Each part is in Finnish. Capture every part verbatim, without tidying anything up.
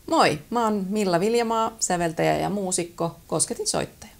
Moi, mä oon Milla Viljamaa, säveltäjä ja muusikko, kosketinsoittaja.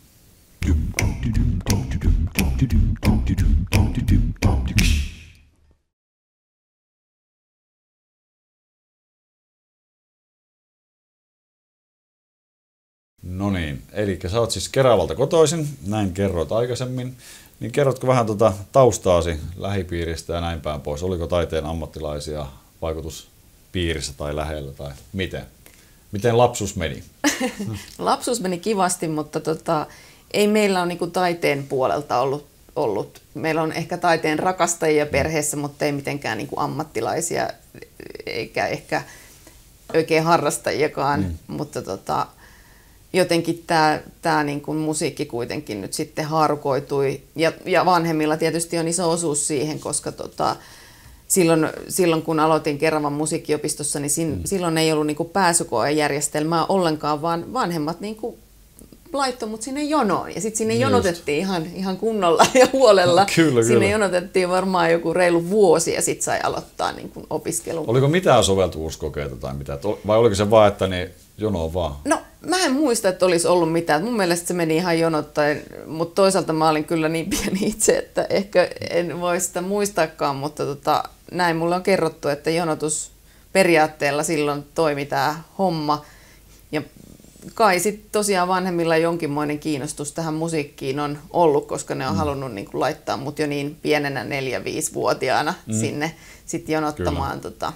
No niin, eli sä oot siis Keravalta kotoisin, näin kerroit aikaisemmin. Niin kerrotko vähän tuota taustaasi lähipiiristä ja näin päin pois? Oliko taiteen ammattilaisia vaikutuspiirissä tai lähellä tai miten? Miten lapsuus meni? Lapsuus meni kivasti, mutta tota, ei meillä ole niinku taiteen puolelta ollut, ollut. Meillä on ehkä taiteen rakastajia perheessä, mutta ei mitenkään niinku ammattilaisia eikä ehkä oikein harrastajiakaan. Mm. Mutta tota, jotenkin tämä tää niinku musiikki kuitenkin nyt sitten haarukoitui. Ja, ja vanhemmilla tietysti on iso osuus siihen, koska tota, Silloin, silloin kun aloitin Keravan musiikkiopistossa, niin sin, mm. silloin ei ollut niinku pääsykoejärjestelmää ollenkaan, vaan vanhemmat niinku laittoi mut sinne jonoon. Ja sitten sinne Just. jonotettiin ihan, ihan kunnolla ja huolella. Kyllä, sinne kyllä. jonotettiin varmaan joku reilu vuosi ja sitten sai aloittaa niinku opiskelun. Oliko mitään soveltuvuuskokeita tai mitä? Vai oliko se vaan, että niin jonoon vaan? No mä en muista, että olisi ollut mitään. Mun mielestä se meni ihan jonottaen, mutta toisaalta mä olin kyllä niin pieni itse, että ehkä en voi sitä muistaakaan, mutta tota, näin mulle on kerrottu, että jonotusperiaatteella silloin toimi tämä homma. Ja kai sitten tosiaan vanhemmilla jonkinmoinen kiinnostus tähän musiikkiin on ollut, koska ne on mm. halunnut niin kuin laittaa mut jo niin pienenä neljä-viisivuotiaana mm. sinne sit jonottamaan tota,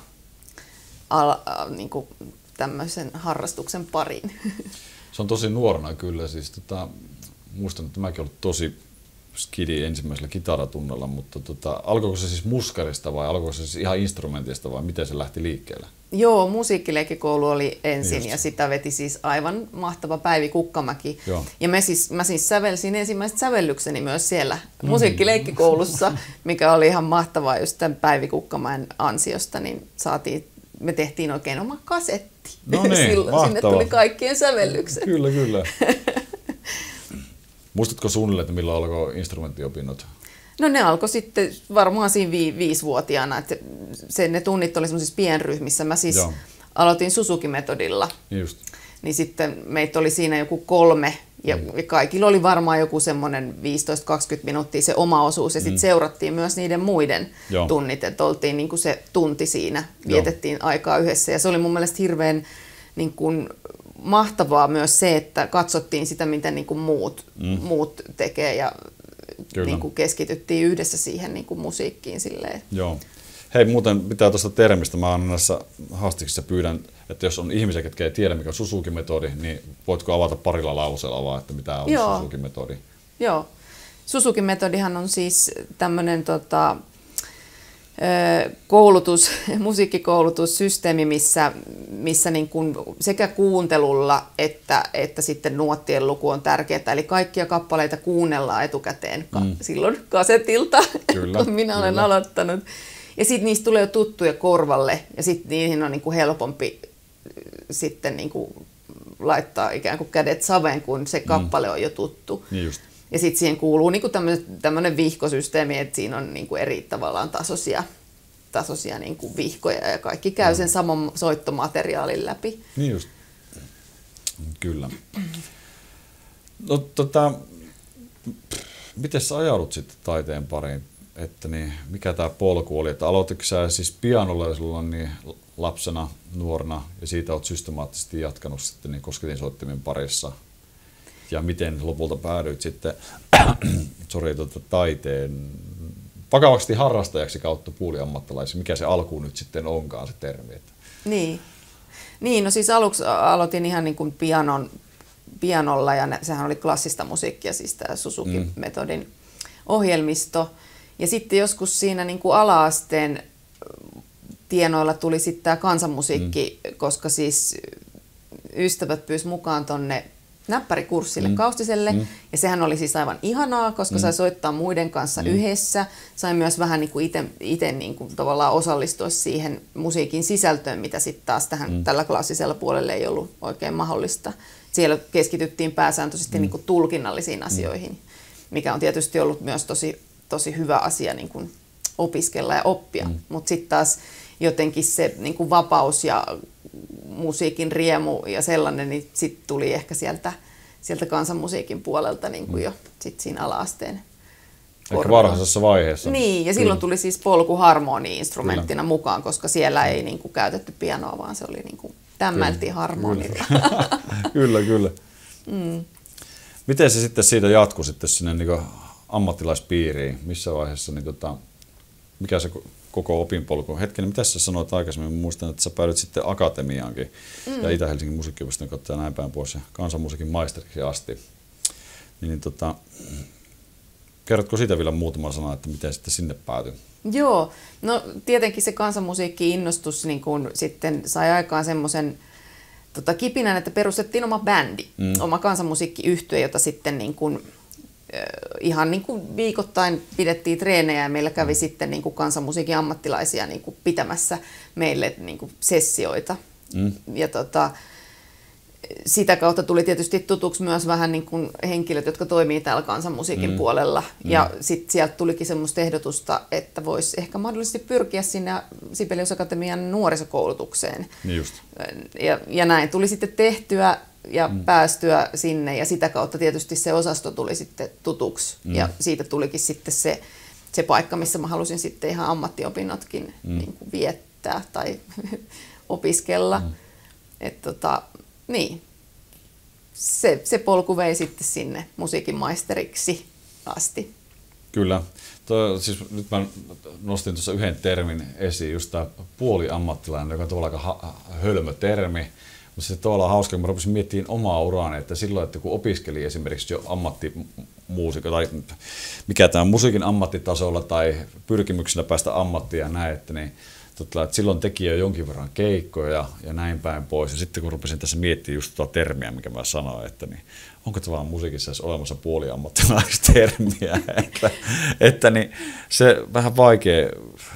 al, al, niin kuin tämmöisen harrastuksen pariin. Se on tosi nuorena kyllä. Siis, tota, muistan, että mäkin ollut tosi skidi ensimmäisellä kitaratunnella, mutta tota, alkoiko se siis muskarista vai alkoiko se siis ihan instrumentista vai miten se lähti liikkeelle? Joo, musiikkileikkikoulu oli ensin Just. ja sitä veti siis aivan mahtava Päivi Kukkamäki. Joo. Ja mä siis, mä siis sävelsin ensimmäiset sävellykseni myös siellä mm. musiikkileikkikoulussa, mikä oli ihan mahtavaa just tämän Päivi Kukkamäen ansiosta, niin saatiin, me tehtiin oikein oma kasetti. No niin, Silloin mahtava. Sinne tuli kaikkien sävellykset. Kyllä, kyllä. Muistatko suunnilleen, että milloin alkoi instrumenttiopinnot? No ne alkoi sitten varmaan siinä vi- viisivuotiaana. Että se, ne tunnit oli semmoisissa pienryhmissä. Mä siis Joo. aloitin Suzuki-metodilla. Just. Niin sitten meitä oli siinä joku kolme ja mm. kaikilla oli varmaan joku semmoinen viisitoista kaksikymmentä minuuttia se oma osuus. Ja sitten mm. seurattiin myös niiden muiden Joo. tunnit, että oltiin niin kuin se tunti siinä, vietettiin Joo. aikaa yhdessä. Ja se oli mun mielestä hirveän niin kuin mahtavaa myös se, että katsottiin sitä, miten niin kuin muut, mm. muut tekee ja niin kuin keskityttiin yhdessä siihen niin kuin musiikkiin. Silleen. Joo. Hei, muuten pitää tuosta termistä. Mä aina näissä haastiksissa pyydän, että jos on ihmisiä, ketkä ei tiedä, mikä on Suzuki-metodi, niin voitko avata parilla lauseella vaan, että mitä on Joo. Suzuki-metodi? Joo. Suzuki-metodihan on siis tämmöinen tota, koulutus, musiikkikoulutussysteemi, missä, missä niin kuin sekä kuuntelulla että, että sitten nuottien luku on tärkeää. Eli kaikkia kappaleita kuunnellaan etukäteen mm. silloin kasetilta, kyllä, kun minä olen kyllä. aloittanut. Ja sitten niistä tulee jo tuttuja korvalle ja sitten niihin on niin kuin helpompi sitten niin kuin laittaa ikään kuin kädet saveen, kun se kappale mm. on jo tuttu. Niin just. Ja sitten siihen kuuluu niinku tämmöinen vihkosysteemi, että siinä on niinku eri tavallaan tasoisia, tasoisia niinku vihkoja ja kaikki käy sen saman soittomateriaalin läpi. Niin just. Kyllä. No tota, miten sä ajaudut sitten taiteen pariin? Että niin, mikä tämä polku oli? Että aloititko sä siis pianolla silloin niin lapsena, nuorena ja siitä olet systemaattisesti jatkanut sitten niin kosketinsoittimen parissa? Ja miten lopulta päädyit sitten sorry, tuota, taiteen vakavasti harrastajaksi kautta puuliammattilaisen? Mikä se alkuun nyt sitten onkaan se termi? Että... Niin. niin, no siis aluksi aloitin ihan niin kuin pianon, pianolla ja sehän oli klassista musiikkia, siis tämä Suzuki-metodin mm. ohjelmisto. Ja sitten joskus siinä niin kuin ala-asteen tienoilla tuli sitten tämä kansanmusiikki, mm. koska siis ystävät pyysi mukaan tonne näppärikurssille mm. Kaustiselle, mm. ja sehän oli siis aivan ihanaa, koska mm. sai soittaa muiden kanssa mm. yhdessä, sai myös vähän niin kuin itse niin kuin tavallaan osallistua siihen musiikin sisältöön, mitä sitten taas tähän, mm. tällä klassisella puolella ei ollut oikein mahdollista. Siellä keskityttiin pääsääntöisesti mm. niin kuin tulkinnallisiin asioihin, mm. mikä on tietysti ollut myös tosi, tosi hyvä asia niin kuin opiskella ja oppia, mm. mutta sitten taas jotenkin se niin kuin vapaus ja musiikin riemu ja sellainen, niin sitten tuli ehkä sieltä, sieltä kansanmusiikin puolelta niin kuin jo sit siinä ala-asteen ehkä varhaisessa vaiheessa. Niin, ja silloin tuli siis polkuharmoni-instrumenttina Kyllä. mukaan, koska siellä ei niin kuin käytetty pianoa, vaan se oli niin kuin tämmeltiin harmonilla. Kyllä, kyllä. kyllä. Mm. Miten se sitten siitä jatkui sitten sinne niin kuin ammattilaispiiriin? Missä vaiheessa, niin tota, mikä se koko opinpolku? Hetkinen, mitä sä sanoit aikaisemmin? Muistan, että sä päädyit sitten akatemiaankin mm. ja Itä-Helsingin musiikkiopiston kautta ja näin päin pois ja kansanmusiikin maisteriksi asti. Niin, tota, kerrotko siitä vielä muutama sana, että miten sitten sinne päätyi? Joo, no tietenkin se kansanmusiikki-innostus niin kun sitten sai aikaan semmoisen tota, kipinän, että perustettiin oma bändi, mm. oma kansanmusiikkiyhtye, jota sitten niin kun, äh, ihan niin kun viikoittain pidettiin treenejä ja meillä kävi mm. sitten niin kun kansanmusiikin ammattilaisia niin kun pitämässä meille niin kun sessioita. Mm. Ja tota, sitä kautta tuli tietysti tutuksi myös vähän niin kuin henkilöt, jotka toimii täällä kansanmusiikin mm. puolella. Mm. Ja sitten sieltä tulikin semmoista ehdotusta, että voisi ehkä mahdollisesti pyrkiä sinne Sibelius Akatemian nuorisokoulutukseen. Niin just. Ja, ja näin tuli sitten tehtyä ja mm. päästyä sinne. Ja sitä kautta tietysti se osasto tuli sitten tutuksi. Mm. Ja siitä tulikin sitten se, se paikka, missä mä halusin sitten ihan ammattiopinnotkin mm. niin kuin viettää tai opiskella. Mm. Että tota, niin, se, se polku vei sitten sinne musiikin maisteriksi asti. Kyllä. Toi, siis nyt mä nostin tuossa yhden termin esiin, just tämä puoliammattilainen, joka on tavallaan aika hölmö termi. Mutta se tavallaan hauska, kun mä rupesin miettimään omaa uraani, että silloin, että kun opiskeli esimerkiksi jo ammattimuusikko tai mikä tämä musiikin ammattitasolla tai pyrkimyksenä päästä ammattiin ja näin, että niin Totta, että silloin teki jo jonkin verran keikkoja ja näin päin pois. Ja sitten kun rupesin tässä miettimään just tuota termiä, mikä mä sanoin, että niin, onko tavallaan musiikissa edes olemassa puoliammattilaistermiä, että, että niin, se vähän vaikea,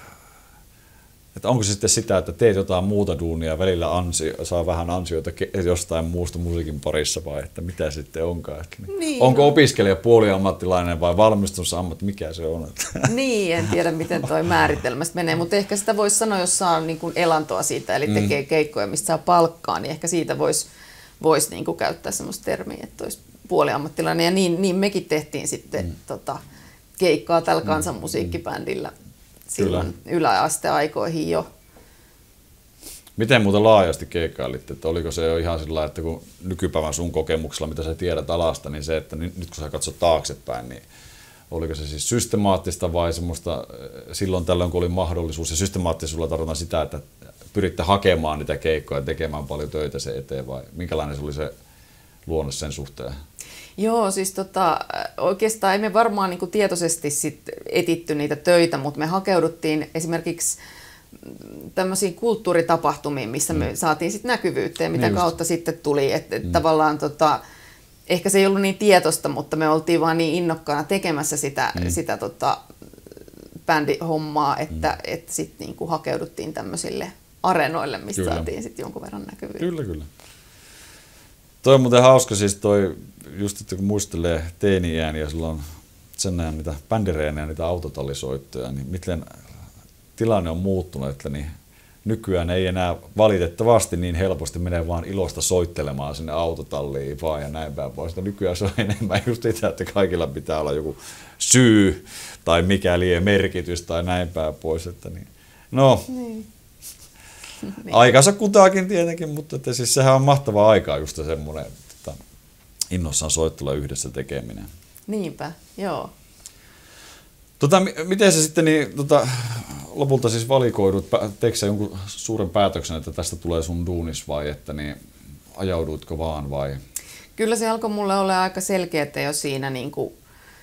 että onko se sitten sitä, että teet jotain muuta duunia, välillä ansio, saa vähän ansioita jostain muusta musiikin parissa vai että mitä sitten onkaan. Että niin. Niin, onko no. opiskelija puoliammattilainen vai valmistumassa ammatti, mikä se on? Niin, en tiedä miten toi määritelmästä menee, mutta ehkä sitä voisi sanoa, jos saa niin kuin elantoa siitä, eli tekee keikkoja, mistä saa palkkaa, niin ehkä siitä voisi vois niin kuin käyttää semmoista termiä, että olisi puoliammattilainen. Ja niin, niin mekin tehtiin sitten mm. tota, keikkaa tällä kansanmusiikkibändillä. Silloin yläasteaikoihin jo. Miten muuten laajasti keikkailitte? Että oliko se jo ihan sillä, että kun nykypäivän sun kokemuksella, mitä sä tiedät alasta, niin se, että nyt kun sä katsot taaksepäin, niin oliko se siis systemaattista vai semmoista silloin tällöin, kun oli mahdollisuus? Ja systemaattisuudella tarkoitan sitä, että pyritte hakemaan niitä keikkoja ja tekemään paljon töitä sen eteen vai minkälainen se oli se luonne sen suhteen? Joo, siis tota, oikeastaan emme varmaan niin kuin tietoisesti sit etitty niitä töitä, mutta me hakeuduttiin esimerkiksi tämmöisiin kulttuuritapahtumiin, missä me mm. saatiin sit näkyvyyttä ja mitä niin kautta just. Sitten tuli. Että et mm. tavallaan tota, ehkä se ei ollut niin tietoista, mutta me oltiin vaan niin innokkaana tekemässä sitä, mm. sitä tota, bändihommaa, että mm. et sitten niin kuin hakeuduttiin tämmöisille areenoille, mistä kyllä. saatiin sitten jonkun verran näkyvyyttä. Kyllä, kyllä. Toi on muuten hauska, siis toi, just että kun muistelee teini-iän ja silloin sen ajan niitä bändireenejä, niitä autotallisoittoja, niin miten tilanne on muuttunut, että niin nykyään ei enää valitettavasti niin helposti mene vaan ilosta soittelemaan sinne autotalliin vaan ja näin päin pois. Nykyään se on enemmän just sitä, että kaikilla pitää olla joku syy tai mikä lie merkitys tai näin päin pois. Että niin. No, niin. Aikansa kutaakin tietenkin, mutta että siis sehän on mahtavaa aikaa just semmoinen että innossaan soittelu yhdessä tekeminen. Niinpä, joo. Tota, miten se sitten niin, tota, lopulta siis valikoidut, teekö sä jonkun suuren päätöksen, että tästä tulee sun duunis vai että niin, ajauduitko vaan vai? Kyllä se alkoi mulle olla aika selkeää jo siinä niin kuin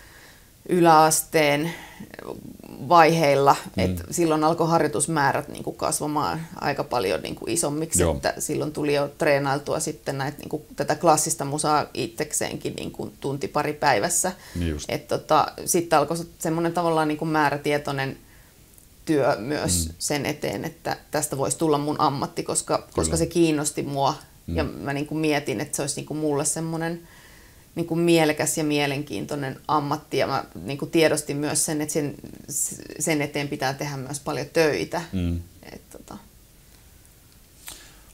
yläasteen vaiheilla, mm. että silloin alkoi harjoitusmäärät niin kuin kasvamaan aika paljon niin kuin isommiksi, Joo. että silloin tuli jo treenailtua sitten näitä, niin kuin, tätä klassista musaa itsekseenkin niin kuin tunti pari päivässä. Niin että tota, sitten alkoi semmoinen tavallaan niin kuin määrätietoinen työ myös mm. sen eteen, että tästä voisi tulla mun ammatti, koska, koska se kiinnosti mua mm. ja mä niin kuin mietin, että se olisi niin kuin mulle semmoinen niin kuin mielekäs ja mielenkiintoinen ammatti ja mä niin kuin tiedostin myös sen, että sen, sen eteen pitää tehdä myös paljon töitä. Mm. Et, tota,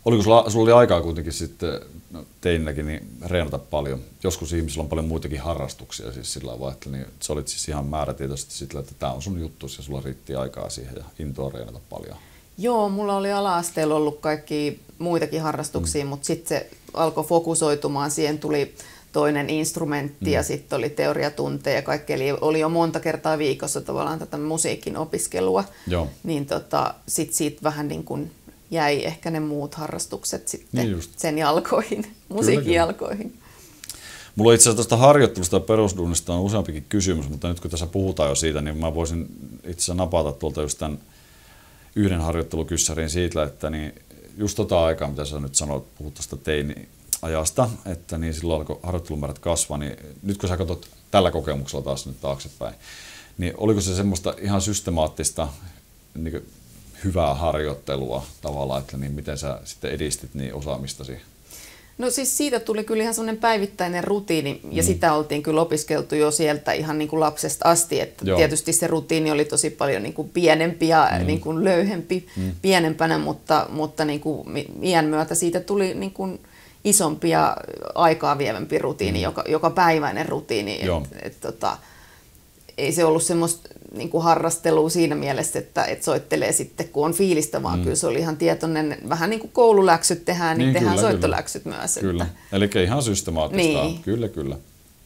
Oliko sulla, sulla oli aikaa kuitenkin sitten no, teinilläkin niin reenata paljon? Joskus ihmisillä on paljon muitakin harrastuksia siis sillä tavalla, niin sä olit siis ihan määrätietoisesti sillä, että tämä on sun juttu ja sulla riitti aikaa siihen ja intoa reenata paljon. Joo, mulla oli ala-asteella ollut kaikki muitakin harrastuksia, mm. mutta sitten se alkoi fokusoitumaan, siihen tuli toinen instrumentti mm. ja sitten oli teoriatunteja ja kaikki, eli oli jo monta kertaa viikossa tavallaan tätä musiikin opiskelua, Joo. niin tota, sitten siitä vähän niin kuin jäi ehkä ne muut harrastukset sitten niin sen jalkoihin, musiikin kyllä, jalkoihin. Mulla itse asiassa tuosta harjoittelusta ja perusduunista on useampikin kysymys, mutta nyt kun tässä puhutaan jo siitä, niin mä voisin itse asiassa napata tuolta just tämän yhden harjoittelukyssärin siitä, että niin just tota aikaa, mitä sä nyt sanoit, puhut tuosta teini-ajasta, että niin silloin alkoi harjoittelumäärät kasvaa, niin nyt kun sä katsot tällä kokemuksella taas nyt taaksepäin, niin oliko se semmoista ihan systemaattista niin hyvää harjoittelua tavallaan, että niin miten sä sitten edistit niin osaamistasi? No siis siitä tuli kyllä ihan semmoinen päivittäinen rutiini ja mm. sitä oltiin kyllä opiskeltu jo sieltä ihan niin kuin lapsesta asti, että Joo. tietysti se rutiini oli tosi paljon niin kuin pienempi ja mm. niin kuin löyhempi mm. pienempänä, mutta, mutta niin kuin iän myötä siitä tuli niin kuin isompi ja aikaa vievämpi rutiini, mm. joka, joka päiväinen rutiini. Et, et, tota, ei se ollut semmoista niin kuin harrastelua siinä mielessä, että et soittelee sitten, kun on fiilistä, vaan mm. kyllä se oli ihan tietoinen, vähän niin kuin koululäksyt tehdään, niin, niin tehdään kyllä, soittoläksyt kyllä. myös. Kyllä, että... eli ihan systemaattista. Niin. Kyllä, kyllä.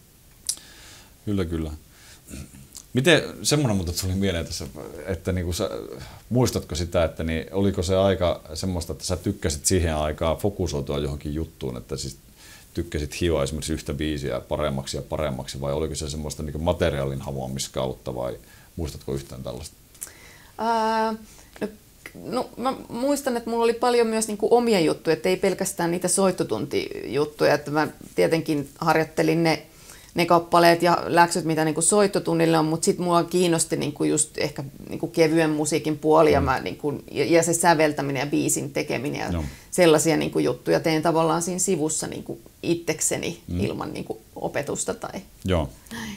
Kyllä, kyllä. Miten, semmoinen muuta tuli mieleen tässä, että niinku sä, muistatko sitä, että niin, oliko se aika semmoista, että sä tykkäsit siihen aikaan fokusoitua johonkin juttuun, että siis tykkäsit hioa esimerkiksi yhtä biisiä paremmaksi ja paremmaksi, vai oliko se semmoista niin materiaalin hamuamiskautta, vai muistatko yhtään tällaista? Ää, no, no, mä muistan, että mulla oli paljon myös niin kuin omia juttuja, että ei pelkästään niitä soittotuntijuttuja, että mä tietenkin harjoittelin ne, ne kappaleet ja läksyt, mitä niin kuin soittotunnille on, mutta sitten mua kiinnosti niin kuin just ehkä niin kuin kevyen musiikin puoli mm. ja, mä, niin kuin, ja se säveltäminen ja biisin tekeminen ja no. sellaisia niin kuin juttuja tein tavallaan siinä sivussa niin kuin itsekseni mm. ilman niin kuin opetusta. Tai... Joo.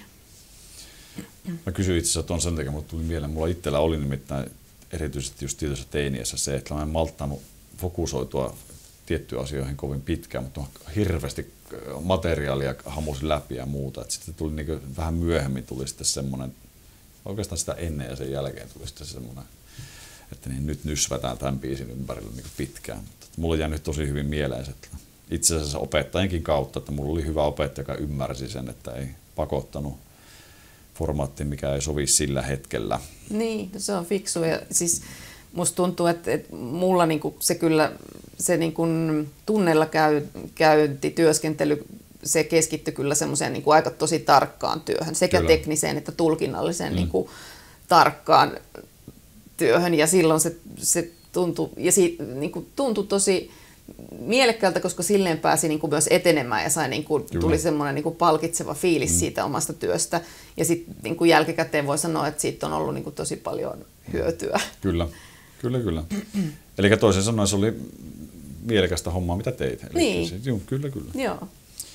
Mä kysyin itse asiassa tuon sen takia, mutta tuli mieleen, mulla itsellä oli nimittäin erityisesti just tietyssä teiniässä se, että mä en malttanut fokusoitua tiettyihin asioihin kovin pitkään, mutta hirveästi materiaalia hamusin läpi ja muuta. Et sitten tuli niinku, vähän myöhemmin tuli sitten semmoinen, oikeastaan sitä ennen ja sen jälkeen tuli sitten semmoinen, että niin nyt nysvätään tämän biisin ympärillä niinku pitkään. Mutta mulla jäi nyt tosi hyvin mieleen se, itse asiassa opettajienkin kautta, että mulla oli hyvä opettaja, joka ymmärsi sen, että ei pakottanut formaatti, mikä ei sovi sillä hetkellä. Niin, se on fiksu. Ja siis musta tuntuu, että, että mulla niinku se kyllä se niinku tunnella käy, käynti, työskentely, se keskittyi kyllä semmoiseen niinku aika tosi tarkkaan työhön, sekä kyllä. tekniseen että tulkinnalliseen mm. niinku tarkkaan työhön. Ja silloin se, se tuntui, ja siitä, niinku, tuntui tosi mielekkäältä, koska silleen pääsi niin kuin myös etenemään ja sai, niin kuin, tuli semmoinen niin kuin palkitseva fiilis mm. siitä omasta työstä. Ja sitten niin kuin jälkikäteen voi sanoa, että siitä on ollut niin kuin tosi paljon hyötyä. Kyllä, kyllä, kyllä. Eli toisin sanoen se oli mielekästä hommaa, mitä teit. Eli niin. Se, juu, kyllä, kyllä. Joo.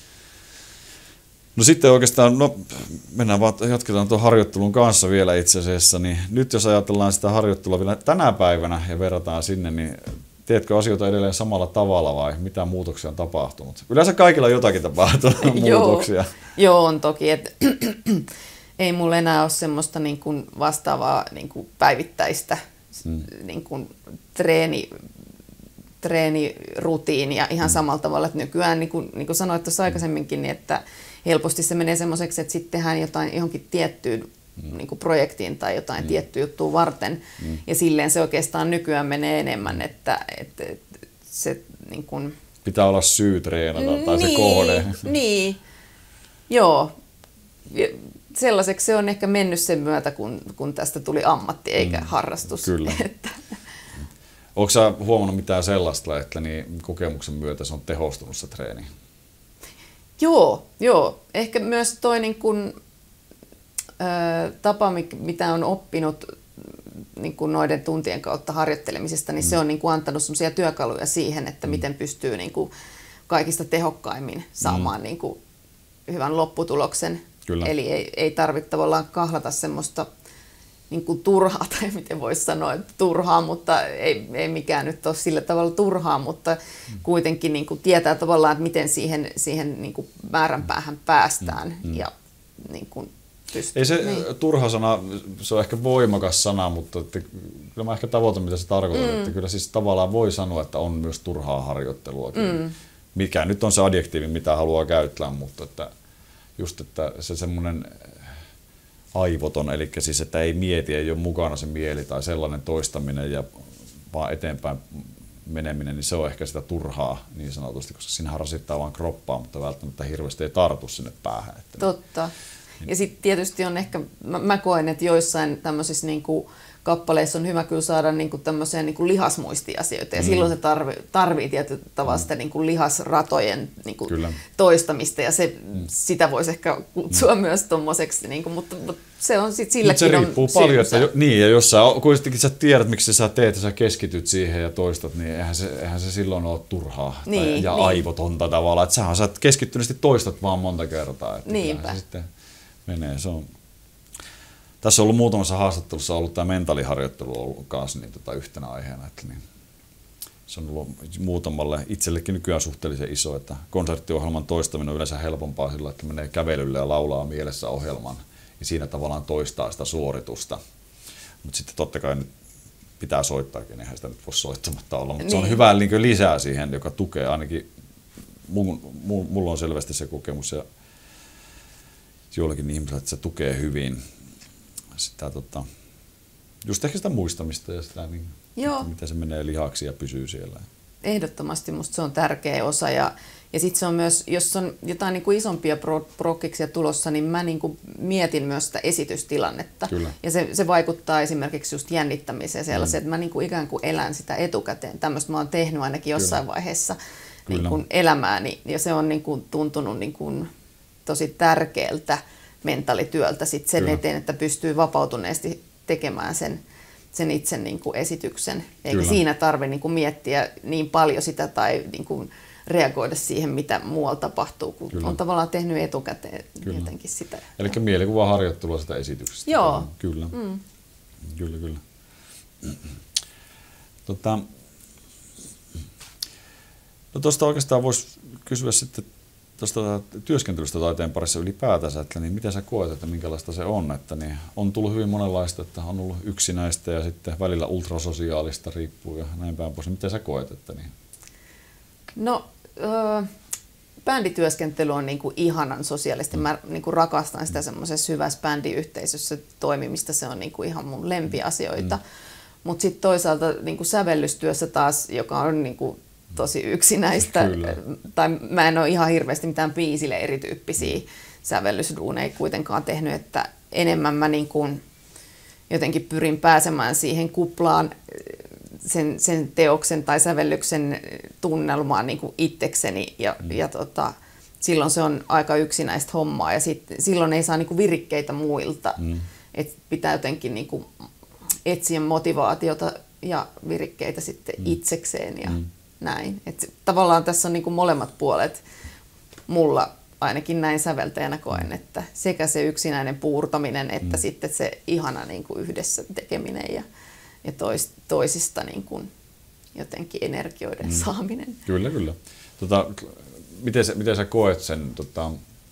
No sitten oikeastaan, no mennään vaan, jatketaan tuon harjoittelun kanssa vielä itse asiassa. Niin nyt jos ajatellaan sitä harjoittelua vielä tänä päivänä ja verrataan sinne, niin teetkö asioita edelleen samalla tavalla vai mitä muutoksia on tapahtunut? Yleensä kaikilla on jotakin tapahtunut muutoksia. Joo, joo, on toki. Et, ei mulla enää ole semmoista niin kuin vastaavaa niin kuin päivittäistä hmm. niin kuin treeni, treenirutiinia ihan hmm. samalla tavalla. Että nykyään, niin kuin, niin kuin sanoit tuossa aikaisemminkin, niin että helposti se menee semmoiseksi, että sitten tehdään jotain johonkin tiettyyn Mm. niin kuin projektiin tai jotain mm. tiettyä juttua varten. Mm. Ja silleen se oikeastaan nykyään menee enemmän, että, että, että se niin kuin... pitää olla syy treenata tai niin, se kohde. Niin, joo. Sellaiseksi se on ehkä mennyt sen myötä, kun, kun tästä tuli ammatti eikä mm. harrastus. Kyllä. Että... Oletko sä huomannut mitään sellaista, että niin kokemuksen myötä se on tehostunut se treeni? Joo, joo. Ehkä myös toi niin kuin tapa, mitä on oppinut niin kuin noiden tuntien kautta harjoittelemisesta, niin mm. se on niin kuin antanut sellaisia työkaluja siihen, että mm. miten pystyy niin kuin kaikista tehokkaimmin saamaan mm. niin kuin hyvän lopputuloksen. Kyllä. Eli ei, ei tarvitse tavallaan kahlata semmoista niin kuin turhaa, tai miten voisi sanoa, että turhaa, mutta ei, ei mikään nyt ole sillä tavalla turhaa, mutta mm. kuitenkin niin kuin tietää tavallaan, että miten siihen, siihen niin kuin määränpäähän päästään. Mm. Ja, niin kuin pystyy. Ei se niin. turha sana, se on ehkä voimakas sana, mutta että, kyllä mä ehkä tavoitan, mitä se tarkoittaa. Mm. Että kyllä siis tavallaan voi sanoa, että on myös turhaa harjoittelua. Mm. Mikä nyt on se adjektiivi, mitä haluaa käyttää, mutta että just, että se semmoinen aivoton, eli siis, että ei mieti, ei ole mukana se mieli tai sellainen toistaminen ja vaan eteenpäin meneminen, niin se on ehkä sitä turhaa niin sanotusti, koska siinä rasittaa vaan kroppaa, mutta välttämättä hirveästi ei tartu sinne päähän. Että totta. Ja sitten tietysti on ehkä, mä, mä koen, että joissain tämmöisissä niinku kappaleissa on hyvä kyllä saada niinku tämmöisiä niinku lihasmuistiasioita, ja mm. silloin se tarvii, tarvii tietyllä tavalla sitä niinku lihasratojen niinku toistamista, ja se, mm. sitä voisi ehkä kutsua mm. myös tommoseksi, niinku, mutta, mutta se on sitten silläkin se riippuu on paljon, että jo, niin, ja jos sä kuitenkin sä tiedät, miksi sä teet ja sä keskityt siihen ja toistat, niin eihän se, eihän se silloin ole turhaa niin, tai, ja niin. aivotonta tavallaan, että sähän sä keskittyneesti toistat vaan monta kertaa. Että niinpä. Se sitten menee, se on. Tässä on ollut muutamassa haastattelussa ollut tämä mentaaliharjoittelu ollut kanssa niin tota yhtenä aiheena, että niin, se on ollut muutamalle itsellekin nykyään suhteellisen iso, että konserttiohjelman toistaminen on yleensä helpompaa sillä, että menee kävelylle ja laulaa mielessä ohjelman ja siinä tavallaan toistaa sitä suoritusta. Mutta sitten totta kai nyt pitää soittaakin, eihän sitä nyt voi soittamatta olla, mutta niin. Se on hyvä niin lisää siihen, joka tukee ainakin, mulla on selvästi se kokemus ja joillakin ihmisillä, että se tukee hyvin sitä, tota, just ehkä sitä muistamista ja sitä, niin, miten se menee lihaksi ja pysyy siellä. Ehdottomasti musta se on tärkeä osa, ja, ja sitten se on myös, jos on jotain niin kuin isompia pro, prokkiksia tulossa, niin mä niin kuin mietin myös sitä esitystilannetta. Kyllä. Ja se, se vaikuttaa esimerkiksi just jännittämiseen sellaiseen, mm. että mä niin kuin ikään kuin elän sitä etukäteen. Tämmöistä mä oon tehnyt ainakin jossain Kyllä. vaiheessa niin kuin elämääni, ja se on niin kuin tuntunut niin kuin tosi tärkeältä mentaalityöltä sit sen Kyllä. eteen, että pystyy vapautuneesti tekemään sen, sen itse niin kuin esityksen. Eikä Kyllä. siinä tarvitse niin kuin miettiä niin paljon sitä tai niin kuin reagoida siihen, mitä muualla tapahtuu, kun Kyllä. on tavallaan tehnyt etukäteen kyllä. jotenkin sitä. Eli mielikuvaharjoittelua sitä esityksestä. Joo. Kyllä, mm. kyllä, kyllä. Tota, no tuosta oikeastaan voisi kysyä sitten tuosta työskentelystä taiteen parissa ylipäätänsä, että niin miten sä koet, että minkälaista se on, että niin on tullut hyvin monenlaista, että on ollut yksinäistä ja sitten välillä ultrasosiaalista riippuu ja näin päin pois. Miten sä koet, että niin? No, äh, bändityöskentely on niinku ihanan sosiaalisesti. Mä niinku rakastan sitä semmoisessa hyvässä bändiyhteisössä toimimista. Se on niinku ihan mun lempiasioita. Mm. Mutta sitten toisaalta niinku sävellystyössä taas, joka on niinku tosi yksinäistä, Kyllä. tai mä en ole ihan hirveästi mitään biisille erityyppisiä sävellysduuneja kuitenkaan tehnyt, että enemmän mä niin kuin jotenkin pyrin pääsemään siihen kuplaan sen, sen teoksen tai sävellyksen tunnelmaan niin kuin itsekseni, ja, mm. ja tota, silloin se on aika yksinäistä hommaa, ja sit, silloin ei saa niin kuin virikkeitä muilta, mm. että pitää jotenkin niin kuin etsiä motivaatiota ja virikkeitä sitten mm. itsekseen, ja mm. näin. Et tavallaan tässä on niinku molemmat puolet. Mulla ainakin näin säveltäjänä koen, että sekä se yksinäinen puurtaminen, että mm. sitten se ihana niinku yhdessä tekeminen ja, ja tois, toisista niinku jotenkin energioiden mm. saaminen. Kyllä, kyllä. Tota, miten, sä, miten sä koet sen, tota,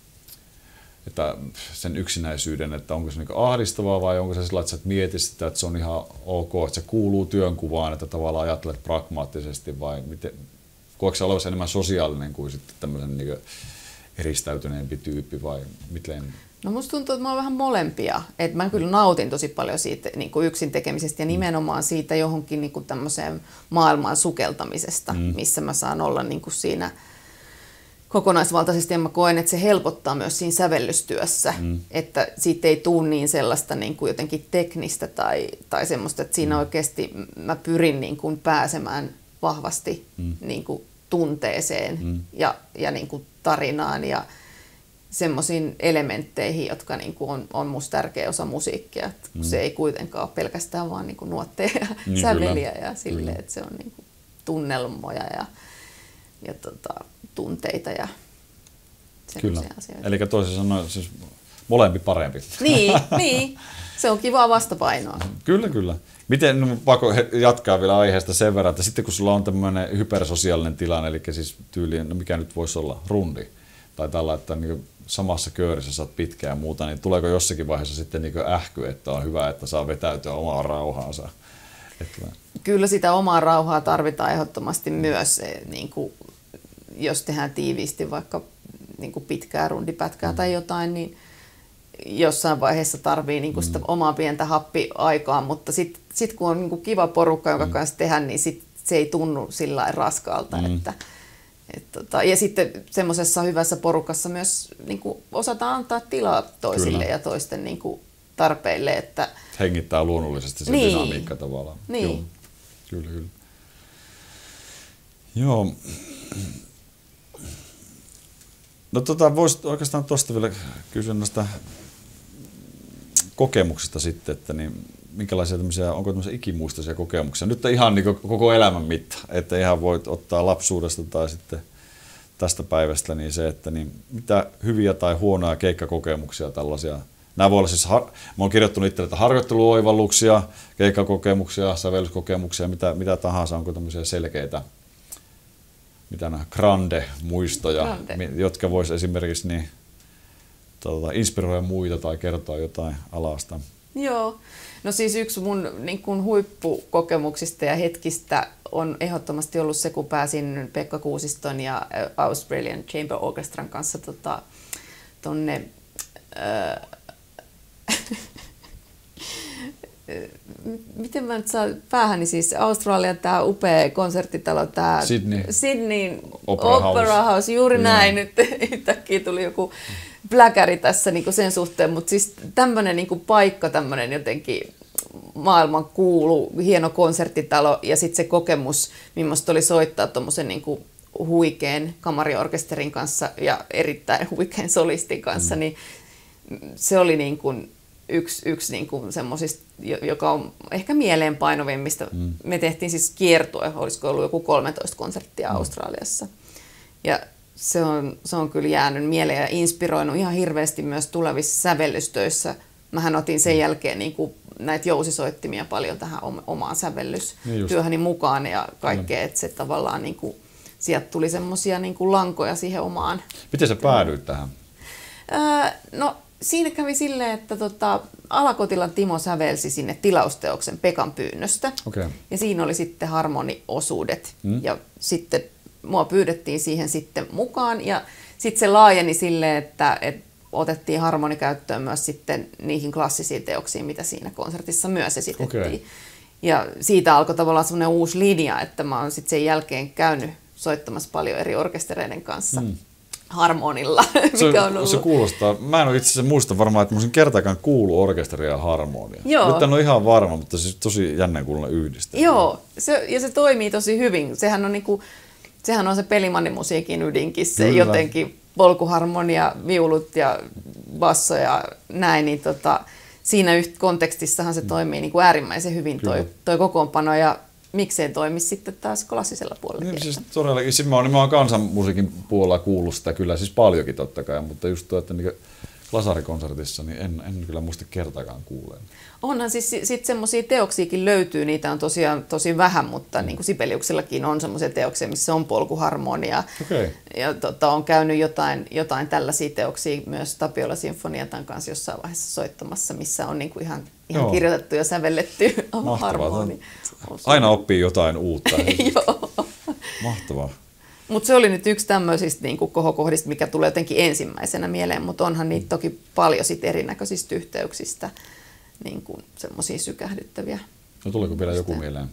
että sen yksinäisyyden, että onko se niinku ahdistavaa vai onko se sellainen, että sä mietit sitä, että se on ihan ok, että se kuuluu työnkuvaan, että tavallaan ajattelet pragmaattisesti, vai miten, koetko sä olevasi enemmän sosiaalinen kuin sitten tämmöisen niinku eristäytyneempi tyyppi vai miten? No musta tuntuu, että mä oon vähän molempia. Että mä kyllä nautin tosi paljon siitä niin kuin yksin tekemisestä ja nimenomaan siitä johonkin niin kuin tämmöiseen maailmaan sukeltamisesta, mm. missä mä saan olla niin kuin siinä kokonaisvaltaisesti, ja mä koen, että se helpottaa myös siinä sävellystyössä, mm. että siitä ei tule niin sellaista niin kuin jotenkin teknistä tai, tai semmoista, että siinä mm. oikeasti mä pyrin niin kuin pääsemään vahvasti mm. niin kuin tunteeseen mm. ja, ja niin kuin tarinaan ja semmoisiin elementteihin, jotka niin kuin on, on musta tärkeä osa musiikkia. Mm. Se ei kuitenkaan ole pelkästään vaan niin kuin nuotteja ja niin, säveliä kyllä. ja silleen, että se on niin kuin tunnelmoja ja, ja tota, tunteita ja semmoisia asioita. Eli toisin sanoen, siis molempi parempi. Niin, niin. Se on kivaa vastapainoa. Kyllä, kyllä. Miten, no, pakko jatkaa vielä aiheesta sen verran, että sitten kun sulla on tämmöinen hypersosiaalinen tilanne, eli siis tyyliin, no mikä nyt voisi olla, rundi, tai tällä, että niin samassa köörissä saat pitkään ja muuta, niin tuleeko jossakin vaiheessa sitten niin ähky, että on hyvä, että saa vetäytyä omaa rauhaansa? Että... Kyllä sitä omaa rauhaa tarvitaan ehdottomasti myös, niin kuin, jos tehdään tiiviisti vaikka niin kuin pitkää rundipätkää mm. tai jotain, niin jossain vaiheessa tarvii niin kuin sitä omaa pientä happiaikaa, mutta sitten sit kun on niin kuin kiva porukka, jonka mm. kanssa tehdä, niin sit se ei tunnu sillä lailla raskaalta. Mm. Että, et, tota, ja sitten semmoisessa hyvässä porukassa myös niin kuin osataan antaa tilaa toisille kyllä. ja toisten niin kuin tarpeille. Että... hengittää luonnollisesti se niin. dynamiikka tavallaan. Niin. Joo. Kyllä, kyllä. Joo. No tota, voisit oikeastaan tuosta vielä kysyä näistä kokemuksista sitten, että niin, minkälaisia tämmöisiä, onko tämmöisiä ikimuistoisia kokemuksia? Nyt ihan niin koko elämän mitta, että ihan voit ottaa lapsuudesta tai sitten tästä päivästä, niin se, että niin, mitä hyviä tai huonoja keikkakokemuksia tällaisia. Nämä voi olla siis, har- mä oon kirjoittanut itselle, että harjoitteluoivalluksia, keikkakokemuksia, sävellyskokemuksia, mitä, mitä tahansa, onko tämmöisiä selkeitä, mitä nämä grande-muistoja, grande. jotka vois esimerkiksi niin, tuota, inspiroida muita tai kertoa jotain alasta. Joo, no siis yksi mun niin kun huippukokemuksista ja hetkistä on ehdottomasti ollut se, kun pääsin Pekka Kuusiston ja Australian Chamber Orchestran kanssa tota, tonne äh, miten mä nyt saan päähäni, siis Australian tämä upea konserttitalo, tämä Sydney, Sydney Opera, Opera House. House, juuri yeah. näin, nyt yhtäkkiä tuli joku pläkäri tässä niin sen suhteen, mutta siis tämmöinen niin paikka, tämmöinen jotenkin maailman kuulu, hieno konserttitalo ja sitten se kokemus, millaista oli soittaa tuommoisen niin huikean kamariorkesterin kanssa ja erittäin huikean solistin kanssa, mm. niin se oli niin kuin yksi, yksi niin kuin semmosista, joka on ehkä mieleenpainovimmista. Mm. Me tehtiin siis kiertue, olisiko ollut joku kolmetoista konserttia mm. Australiassa. Ja se on, se on kyllä jäänyt mieleen ja inspiroinut ihan hirveästi myös tulevissa sävellystöissä. Mähän otin sen jälkeen niin kuin näitä jousisoittimia paljon tähän omaan sävellystyöhöni mukaan ja kaikkea, että se tavallaan niin kuin, sieltä tuli semmoisia niin kuin lankoja siihen omaan. Miten sä päädyit tähän? Öö, no siinä kävi silleen, että tota, Alakotilan Timo sävelsi sinne tilausteoksen Pekan pyynnöstä. Okay. Ja siinä oli sitten harmoniosuudet. Mm. Ja sitten mua pyydettiin siihen sitten mukaan. Ja sitten se laajeni silleen, että, että otettiin harmonikäyttöön myös sitten niihin klassisiin teoksiin, mitä siinä konsertissa myös esitettiin. Okay. Ja siitä alkoi tavallaan semmoinen uusi linja, että mä oon sitten sen jälkeen käynyt soittamassa paljon eri orkestereiden kanssa. Mm. harmonilla. Se, on ollut. Se kuulostaa, mä en ole itse asiassa muista varmaan, että mä olisin kertaakaan kuullut orkesteria ja harmonia. Joo. Nyt en ole ihan varma, mutta se tosi jännä kuulla yhdistelmä. Joo, se, ja se toimii tosi hyvin. Sehän on, niinku, sehän on se pelimannimusiikin ydinkin, se Kyllä. jotenkin polkuharmonia, viulut ja basso ja näin, niin tota, siinä yht kontekstissahan se toimii niinku äärimmäisen hyvin toi, toi kokoonpano ja miksei toimi sitten taas klassisella puolella. Niin, siis todellakin. Siis mä oon nimenomaan kansanmusiikin puolella kuullut sitä kyllä siis paljonkin totta kai, mutta just tuo, että niin lasarikonsertissa niin en, en kyllä muista kertaakaan kuuleen. Onhan siis sitten semmoisia teoksiakin löytyy, niitä on tosiaan tosi vähän, mutta mm. niin kuin Sibeliuksellakin on semmoisia teoksia, missä on polkuharmonia. Okay. Ja tota, on käynyt jotain, jotain tällaisia teoksia myös Tapiola Sinfoniatan kanssa jossain vaiheessa soittamassa, missä on niin kuin ihan, ihan kirjoitettu ja sävelletty harmonia. Aina oppii jotain uutta. Joo. Mahtavaa. Mutta se oli nyt yksi tämmöisistä niin kuin kohokohdista, mikä tulee jotenkin ensimmäisenä mieleen, mutta onhan niitä toki paljon sit erinäköisistä yhteyksistä. Niin kuin semmoisia sykähdyttäviä. No tuliko vielä joku mieleen?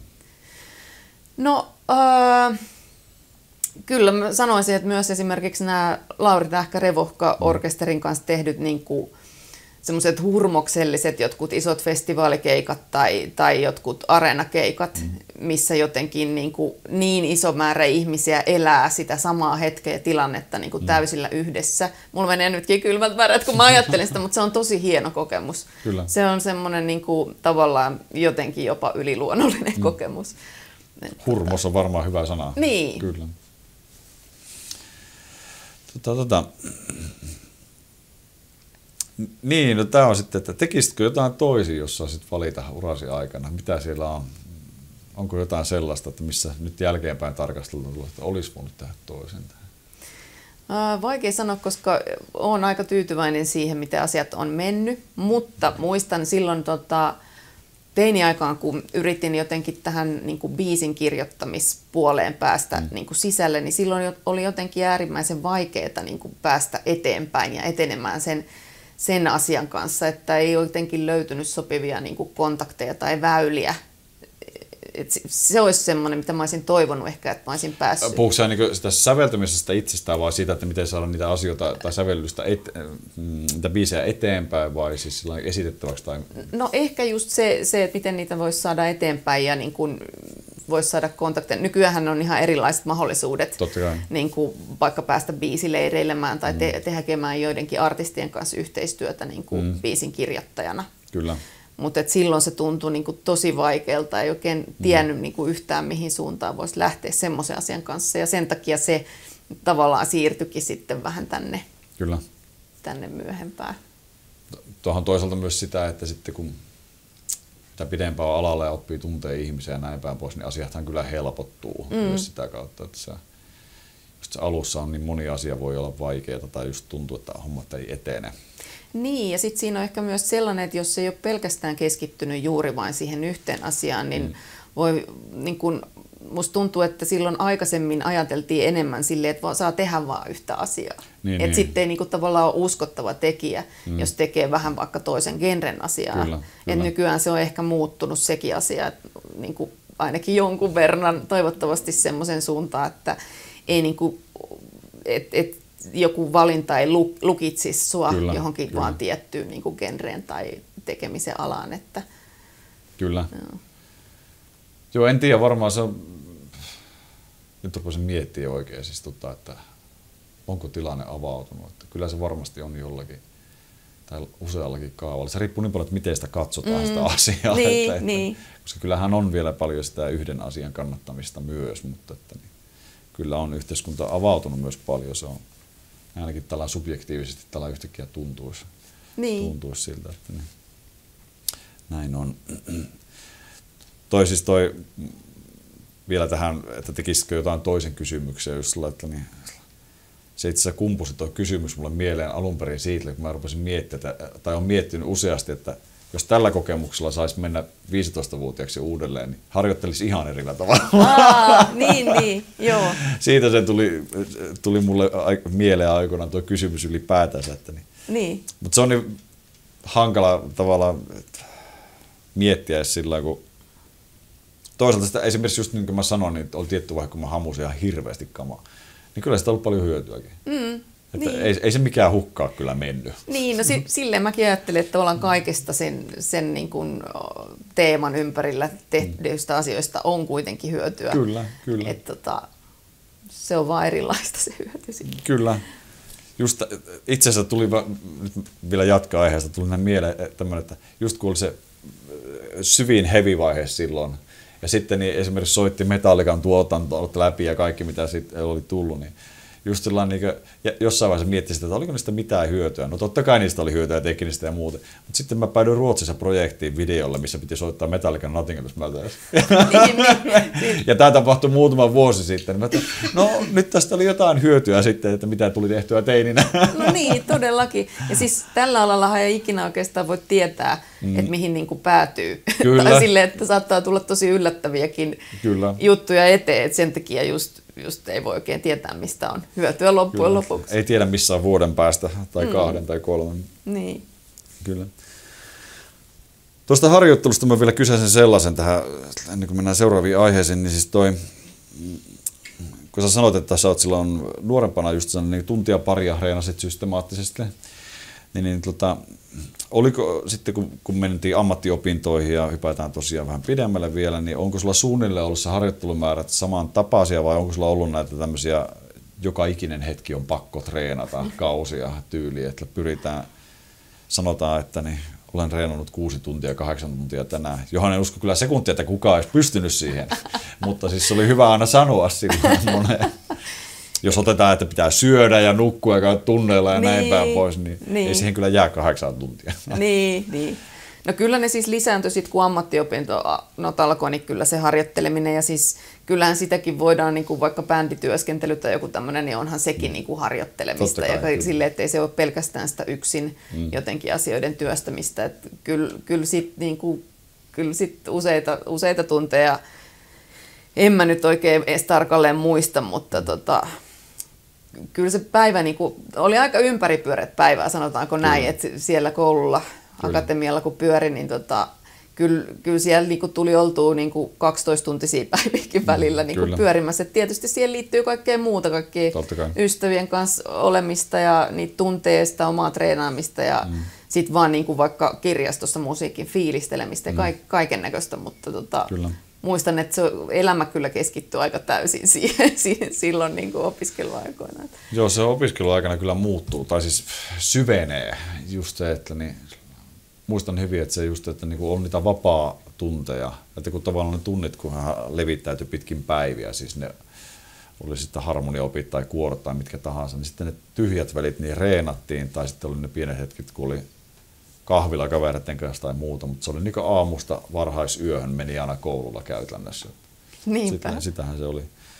No äh, kyllä mä sanoisin, että myös esimerkiksi nämä Lauri Tähkä-Revohka-orkesterin kanssa tehdyt niin kuin semmoiset hurmokselliset jotkut isot festivaalikeikat tai, tai jotkut areenakeikat, mm. missä jotenkin niin, kuin niin iso määrä ihmisiä elää sitä samaa hetkeä ja tilannetta niin kuin mm. täysillä yhdessä. Mulla menee nytkin kylmät väreet, kun mä ajattelen sitä, mutta se on tosi hieno kokemus. Kyllä. Se on semmoinen niin kuin, tavallaan jotenkin jopa yliluonnollinen mm. kokemus. Hurmos on varmaan hyvä sana. Niin. Kyllä. Tota, tota. Niin, no tämä on sitten, että tekisitkö jotain toisin, jos saisit valita urasi aikana? Mitä siellä on? Onko jotain sellaista, että missä nyt jälkeenpäin tarkasteltua, että olisi voinut tehdä toisin? Vaikea sanoa, koska olen aika tyytyväinen siihen, miten asiat on mennyt, mutta muistan silloin tota, teini-aikaan, kun yritin jotenkin tähän niin kuin biisin kirjoittamispuoleen päästä mm. niin kuin sisälle, niin silloin oli jotenkin äärimmäisen vaikeaa niin kuin päästä eteenpäin ja etenemään sen, sen asian kanssa, että ei jotenkin löytynyt sopivia niin kuin kontakteja tai väyliä. Et se olisi semmoinen, mitä mä olisin toivonut ehkä, että mä olisin päässyt. Puhuuko sä niin sitä säveltämisestä itsestään vai siitä, että miten saada niitä asioita tai sävellystä, et, niitä biisejä eteenpäin vai siis esitettäväksi? Tai... No ehkä just se, se, että miten niitä voisi saada eteenpäin ja niin kun voisi saada kontakteja. Nykyäänhän on ihan erilaiset mahdollisuudet niin kuin vaikka päästä biisileireilemään tai te- mm. tekemään joidenkin artistien kanssa yhteistyötä niin kuin mm. biisin kirjoittajana. Kyllä. Mutta silloin se tuntui niinku tosi vaikealta, ei oikein tiennyt niinku yhtään mihin suuntaan voisi lähteä semmoisen asian kanssa. Ja sen takia se tavallaan siirtyikin sitten vähän tänne, Kyllä. tänne myöhempään. Tuohon toisaalta myös sitä, että sitten kun mitä pidempään on alalla ja oppii tuntee ihmisiä ja näin päin pois, niin asiathan kyllä helpottuu mm. myös sitä kautta. Että se, just se alussa on niin moni asia voi olla vaikeaa tai just tuntuu, että hommat ei etene. Niin, ja sitten siinä on ehkä myös sellainen, että jos ei ole pelkästään keskittynyt juuri vain siihen yhteen asiaan, niin mm. voi, niin kun, musta tuntuu, että silloin aikaisemmin ajateltiin enemmän silleen, että saa tehdä vain yhtä asiaa. Niin, että niin. sitten ei niin kun, tavallaan ole uskottava tekijä, mm. jos tekee vähän vaikka toisen genren asiaa. Kyllä, kyllä. Et nykyään se on ehkä muuttunut sekin asia, että niin kun, ainakin jonkun verran toivottavasti semmoisen suuntaan, että ei niin kun, et, et, joku valinta ei lukitsisi sua kyllä, johonkin kyllä. vaan tiettyyn niin kuin genreen tai tekemisen alaan. Että, kyllä. Joo. Joo, en tiedä, varmaan se on, nyt rupesin miettimään oikein, siis, tota, että onko tilanne avautunut. Että kyllä se varmasti on jollakin tai useallakin kaavalla. Se riippuu niin paljon, että miten sitä katsotaan mm. sitä asiaa. Niin, että, niin. Että, koska kyllähän on vielä paljon sitä yhden asian kannattamista myös, mutta että, niin, kyllä on yhteiskunta avautunut myös paljon. Se on ainakin tällä subjektiivisesti tällä yhtäkkiä tuntuisi, niin. tuntuisi siltä, että niin. Näin on. Toi siis toi, vielä tähän, että tekisikö jotain toisen kysymyksen, jos sulla, että niin, se itse asiassa kumpusi tuo kysymys mulle mieleen alun perin siitä, kun mä rupesin miettimään, tai olen miettinyt useasti, että jos tällä kokemuksella saisi mennä viisitoistavuotiaaksi uudelleen, niin harjoittelisi ihan erillä tavalla. Aa, niin, niin, joo. Siitä se tuli, tuli mulle mieleen aikoinaan tuo kysymys ylipäätänsä. Että niin. Niin. Mutta se on niin hankala tavallaan miettiä sillä kun toisaalta sitä, esimerkiksi just niin kuin mä sanoin, niin oli tietty vaihe, kun mä hamusin ihan hirveästi kamaa, niin kyllä sitä on ollut paljon hyötyäkin. Mm. Että niin. ei, ei se mikään hukkaa kyllä mennyt. Niin, no si- silleen mäkin ajattelen, että ollaan kaikesta sen, sen niin kuin teeman ympärillä tehdyistä asioista on kuitenkin hyötyä. Kyllä, kyllä. Et tota, se on vaan erilaista se hyöty sitten. Kyllä. Just itse asiassa tuli, nyt vielä jatkaa aiheesta, tuli näin mieleen tämmöinen, että just kun oli se syvin heavy-vaihe silloin, ja sitten niin esimerkiksi soitti Metallican tuotantoa läpi ja kaikki mitä sitten oli tullut, niin just sellainen, niin kuin, jossain vaiheessa miettii sitä, että oliko niistä mitään hyötyä. No totta kai niistä oli hyötyä teknistä ja muuta. Mutta sitten mä päädyin Ruotsissa projektiin videolle, missä piti soittaa Metallican Nothing Else Matters. Niin, niin. Ja tämä tapahtui muutama vuosi sitten. Mä ajattelin, no nyt tästä oli jotain hyötyä sitten, että mitä tuli tehtyä teininä. No niin, todellakin. Ja siis tällä alallahan ei ikinä oikeastaan voi tietää, mm. että mihin niin kuin päätyy. Kyllä. Tai silleen, että saattaa tulla tosi yllättäviäkin Kyllä. juttuja eteen. Et sen takia just Just ei voi oikein tietää, mistä on hyötyä loppujen Kyllä. lopuksi. Ei tiedä, missä on vuoden päästä, tai mm. kahden, tai kolmen. Niin. Kyllä. Tuosta harjoittelusta mä vielä kysäisin sellaisen tähän, ennen kuin mennään seuraaviin aiheisiin, niin siis toi, kun sä sanoit, että sä oot silloin nuorempana just niin tuntia paria reenasit systemaattisesti, niin, niin tota, oliko sitten, kun, kun mentiin ammattiopintoihin ja hypätään tosiaan vähän pidemmälle vielä, niin onko sulla suunnilleen ollut se harjoittelumäärät samantapaisia vai onko sulla ollut näitä tämmöisiä, joka ikinen hetki on pakko treenata kausia tyyliä, että pyritään, sanotaan, että niin, olen treenannut kuusi tuntia, kahdeksan tuntia tänään. Johan en usko kyllä sekuntia, että kukaan olisi pystynyt siihen, mutta siis se oli hyvä aina sanoa silloin moneen. jos otetaan, että pitää syödä ja nukkua ja käydä tunneilla ja niin, näin päin pois, niin, niin ei siihen kyllä jää kahdeksan tuntia. Niin, niin. No kyllä ne siis lisääntyi sitten, kun ammattiopinto alkoi, niin kyllä se harjoitteleminen ja siis kyllähän sitäkin voidaan, niin kuin vaikka bändityöskentely tai joku tämmöinen, niin onhan sekin mm. niin kuin harjoittelemista kai, ja sille, ettei se ole pelkästään sitä yksin mm. jotenkin asioiden työstämistä. Että kyllä, kyllä sitten niin kuin, kyllä sit useita, useita tunteja, en mä nyt oikein edes tarkalleen muista, mutta tota, kyllä se päivä niin kuin, oli aika ympäripyöreät päivää, sanotaanko näin, kyllä. Että siellä koululla, kyllä. Akatemialla kun pyöri, niin tota, kyllä, kyllä siellä niin kuin tuli oltua niin kuin kaksitoista tuntisia päiviäkin välillä niin kuin pyörimässä. Et tietysti siihen liittyy kaikkea muuta, kaikkea ystävien kanssa olemista ja niitä tunteista, omaa treenaamista ja mm. sitten vaan niin kuin vaikka kirjastossa musiikin fiilistelemistä ja mm. kaiken näköistä, mutta tota, muistan, että se elämä kyllä keskittyy aika täysin siihen, siihen silloin niin kuin opiskeluaikoina. Joo, se opiskeluaikana kyllä muuttuu, tai siis syvenee just se, että niin, muistan hyvin, että se just, että niin kuin on niitä vapaa-tunteja, että kun tavallaan ne tunnit, kun hän levittäytyi pitkin päiviä, siis ne oli sitten harmoniaopit tai kuorot tai mitkä tahansa, niin sitten ne tyhjät välit niin reenattiin, tai sitten oli ne pienet hetket, kun oli kahvilla kavereiden kanssa tai muuta, mutta se oli niin kuin aamusta varhaisyöhön meni aina koululla käytännössä. Niinpä. Sitä, sitähän se oli.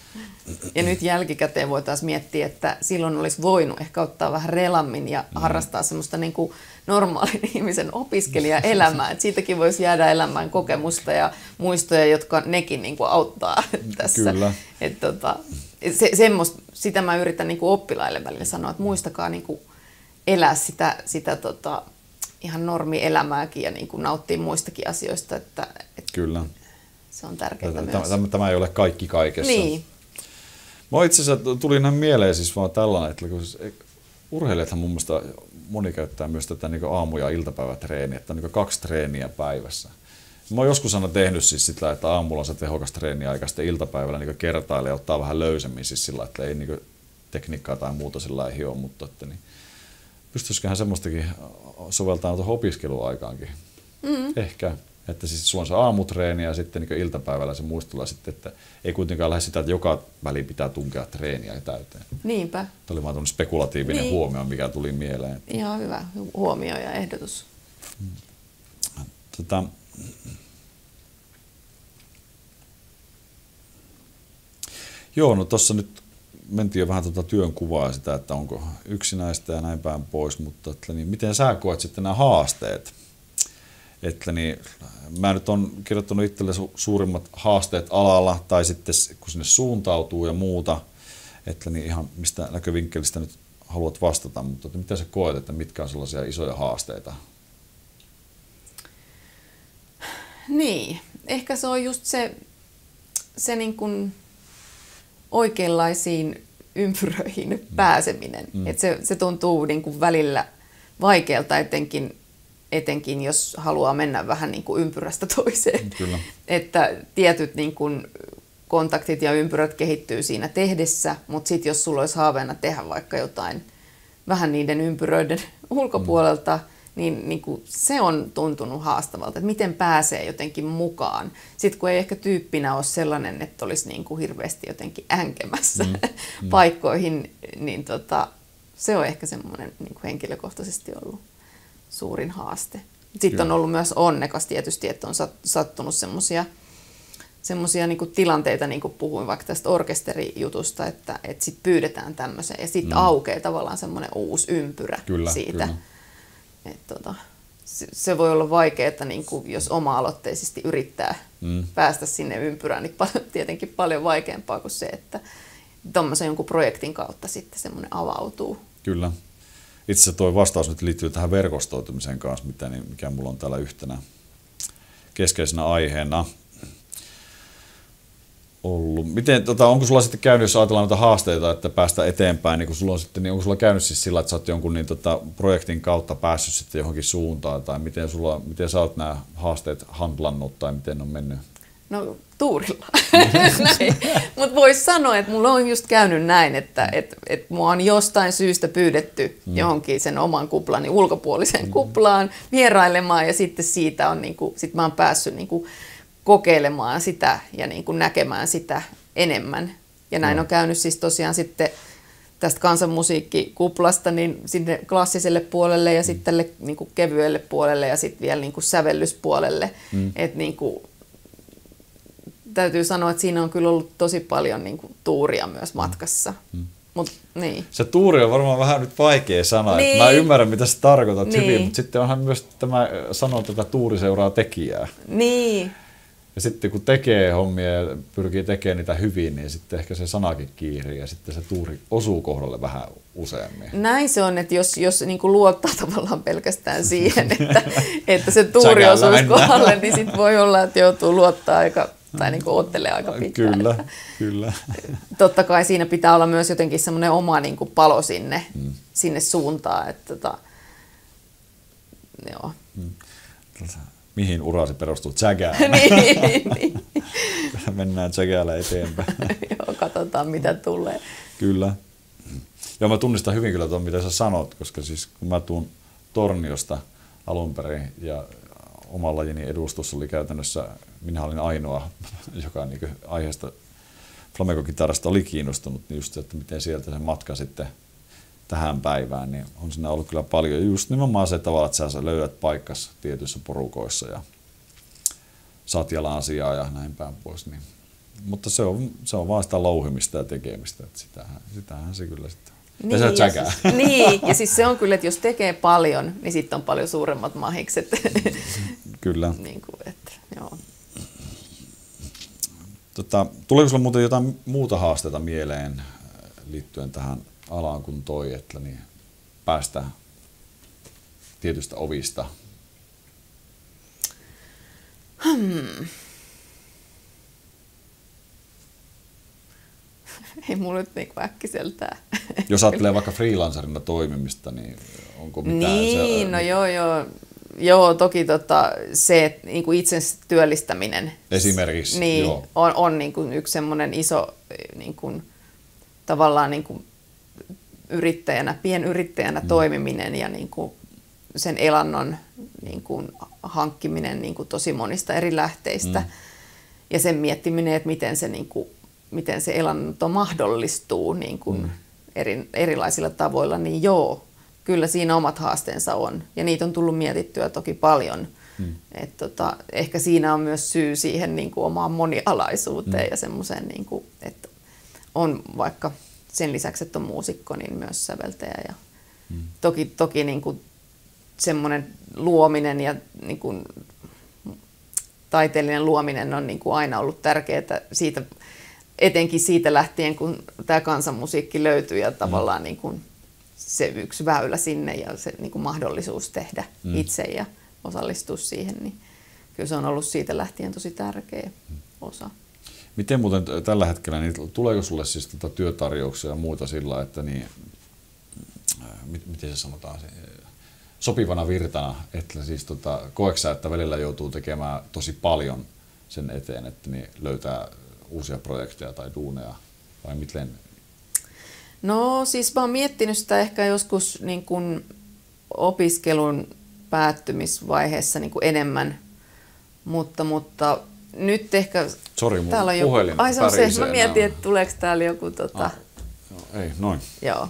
Ja nyt jälkikäteen voitaisiin miettiä, että silloin olisi voinut ehkä ottaa vähän relammin ja mm. harrastaa semmoista niin kuin normaalin ihmisen opiskelijaelämää. Että siitäkin voisi jäädä elämään kokemusta ja muistoja, jotka nekin niin kuin auttaa tässä. Kyllä. Et tota, se, semmoista, sitä mä yritän niin kuin oppilaille välillä sanoa, että muistakaa niin kuin elää sitä, sitä tota, ihan normielämääkin ja niin kuin nauttia muistakin asioista. Että, että Kyllä. Se on tärkeää tämä, myös. Tämä, tämä ei ole kaikki kaikessa. Niin. Mä itse asiassa tuli ihan mieleen siis vaan tällainen, että kun urheilijathan mun mielestä moni käyttää myös tätä niin aamu- ja iltapäivätreeniä, että on niin kaksi treeniä päivässä. Mä oon joskus aina tehnyt siis sitä, että aamulla on se tehokas treeniaika, sitten iltapäivällä niin kertailee ja ottaa vähän löysemmin siis sillä, että ei niin tekniikkaa tai muuta sillä ei hio, mutta että niin, pystyisiköhän semmoistakin soveltaa tuohon opiskeluaikaankin. Mm. Ehkä. Että siis sulla on se aamutreeni ja sitten niin iltapäivällä se muistulla sitten, että ei kuitenkaan lähde sitä, että joka väli pitää tunkea treeniä täyteen. Niinpä. Tämä oli vaan tuollainen spekulatiivinen niin. huomio, mikä tuli mieleen. Ihan hyvä huomio ja ehdotus. Tota, joo, no tuossa nyt mentiin jo vähän tuota työnkuvaa sitä, että onko yksinäistä ja näin päin pois, mutta että, niin miten sä koet sitten nämä haasteet? Että niin, mä nyt olen kirjoittanut itselle su- suurimmat haasteet alalla tai sitten kun sinne suuntautuu ja muuta, että niin ihan mistä näkövinkkelistä nyt haluat vastata, mutta että mitä sä koet, että mitkä on sellaisia isoja haasteita? Niin, ehkä se on just se, se niin kuin oikeanlaisiin ympyröihin mm. pääseminen. Mm. Että se, se tuntuu niin kuin välillä vaikealta etenkin, etenkin jos haluaa mennä vähän niin kuin ympyrästä toiseen. Kyllä. Että tietyt niin kuin kontaktit ja ympyrät kehittyy siinä tehdessä, mutta sitten jos sulla olisi haaveena tehdä vaikka jotain vähän niiden ympyröiden ulkopuolelta, mm. niin, niin kuin se on tuntunut haastavalta, että miten pääsee jotenkin mukaan. Sitten kun ei ehkä tyyppinä ole sellainen, että olisi niin kuin hirveästi jotenkin änkemässä mm. Mm. paikkoihin, niin tota, se on ehkä semmoinen niin kuin henkilökohtaisesti ollut suurin haaste. Sitten Kyllä. on ollut myös onnekas tietysti, että on sattunut semmoisia semmoisia niin kuin tilanteita, niin kuin puhuin vaikka tästä orkesterijutusta, että, että sitten pyydetään tämmöisen ja sitten mm. aukeaa tavallaan semmoinen uusi ympyrä kyllä, siitä. Kyllä. Et, tota, se, se voi olla vaikeaa, niin kuin, jos oma-aloitteisesti yrittää mm. päästä sinne ympyrään, niin paljon, tietenkin paljon vaikeampaa kuin se, että tuommoisen jonkun projektin kautta sitten semmoinen avautuu. Kyllä. Itse asiassa tuo vastaus nyt liittyy tähän verkostoitumiseen kanssa, mitä, niin, mikä mulla on täällä yhtenä keskeisenä aiheena ollut. Miten, tota, onko sulla sitten käynyt, jos ajatellaan noita haasteita, että päästä eteenpäin, niin, kun sulla on sitten, niin onko sulla käynyt siis sillä, että sä oot jonkun niin, tota, projektin kautta päässyt sitten johonkin suuntaan, tai miten, sulla, miten sä oot nämä haasteet handlannut, tai miten on mennyt? No tuurilla. Mutta voisi sanoa, että mulla on just käynyt näin, että et, et mua on jostain syystä pyydetty mm. johonkin sen oman kuplani ulkopuoliseen mm. kuplaan vierailemaan, ja sitten siitä on, niinku, sit mä oon päässyt niinku, kokeilemaan sitä ja niin kuin näkemään sitä enemmän. Ja näin no. on käynyt siis tosiaan sitten tästä kansanmusiikkikuplasta niin sinne klassiselle puolelle ja mm. sitten tälle niin kuin kevyelle puolelle ja sitten vielä niin kuin sävellyspuolelle. Mm. Et niin kuin, täytyy sanoa, että siinä on kyllä ollut tosi paljon niin kuin tuuria myös matkassa. Mm. Mut, niin. Se tuuri on varmaan vähän nyt vaikea sana. Niin. Mä ymmärrän, mitä sä tarkoitat niin. hyvin, mutta sitten onhan myös tämä sanonta, että tuuri seuraa tekijää. Niin. Ja sitten kun tekee hommia ja pyrkii tekemään niitä hyvin, niin sitten ehkä se sanakin kiirii ja sitten se tuuri osuu kohdalle vähän useammin. Näin se on, että jos, jos niin kuin luottaa tavallaan pelkästään siihen, että, että se tuuri osuisi kohdalle, niin sitten voi olla, että joutuu luottaa aika, tai niin kuin oottelee aika pitkään. Kyllä, kyllä. Totta kai siinä pitää olla myös jotenkin semmoinen oma niin kuin palo sinne, mm. sinne suuntaan. Että, tota, joo. Mm. Mihin urasi perustuu? Tsägään. niin, niin. Mennään tsägäällä eteenpäin. Joo, katsotaan mitä tulee. Kyllä. Joo, mä tunnistan hyvin kyllä tuon, mitä sä sanot, koska siis kun mä tuun Torniosta alun perin ja oman lajini edustus oli käytännössä, minä olin ainoa, joka niin aiheesta flamenco-kitarasta oli kiinnostunut, niin just se, että miten sieltä se matka sitten tähän päivään, niin on siinä ollut kyllä paljon. Just nimenomaan se tavalla, että sä löydät paikkas tietyissä porukoissa ja saat jalan asiaa ja näin päin pois. Niin. Mutta se on, se on vaan sitä louhimista ja tekemistä, että sitähän, sitähän se kyllä sitten on. Niin, ja se tsäkää. Siis, niin, ja siis se on kyllä, että jos tekee paljon, niin sitten on paljon suuremmat mahikset. Kyllä. niin kuin, että, joo. Tota, tuleeko sinulla muuten jotain muuta haasteita mieleen liittyen tähän alaan kuin toi, että niin päästä tietystä ovista? Hmm. Ei mulla nyt niinku äkkiseltään. Jos ajattelee vaikka freelancerina toimimista, niin onko mitään? Niin, se, no joo, joo. Joo, toki tota, se, että niinku itsensä työllistäminen esimerkiksi, niin, joo. on, on niinku yksi semmoinen iso niinku, tavallaan niinku, yrittäjänä, pienyrittäjänä mm. toimiminen ja niinku, sen elannon niinku, hankkiminen niinku, tosi monista eri lähteistä. Mm. Ja sen miettiminen, että miten se, niinku, miten se elanto mahdollistuu niinku, mm. eri, erilaisilla tavoilla, niin joo. Kyllä siinä omat haasteensa on, ja niitä on tullut mietittyä toki paljon. Hmm. Et tota, ehkä siinä on myös syy siihen niin kuin omaan monialaisuuteen hmm. ja semmoiseen, niin kuin, että on vaikka sen lisäksi, että on muusikko, niin myös säveltäjä. Ja hmm. Toki, toki niin kuin semmoinen luominen ja niin kuin taiteellinen luominen on niin kuin aina ollut tärkeää, siitä, etenkin siitä lähtien, kun tämä kansanmusiikki löytyi ja tavallaan hmm. niin kuin se yksi väylä sinne ja se niin kuin mahdollisuus tehdä mm. itse ja osallistua siihen, niin kyllä se on ollut siitä lähtien tosi tärkeä osa. Miten muuten tällä hetkellä, niin tuleeko sulle siis tota työtarjouksia ja muuta sillä, että niin, miten se sanotaan, sopivana virtana, että siis tota, koetko sä, että välillä joutuu tekemään tosi paljon sen eteen, että niin löytää uusia projekteja tai duuneja, vai miten? No siis mä oon miettinyt sitä ehkä joskus niin kuin opiskelun päättymisvaiheessa niin kuin enemmän, mutta, mutta nyt ehkä... Sori, mun täällä on puhelin joku... Ai se on se, mä mietin, että tuleeko täällä joku... Tota... Ah, joo, ei, noin. Joo.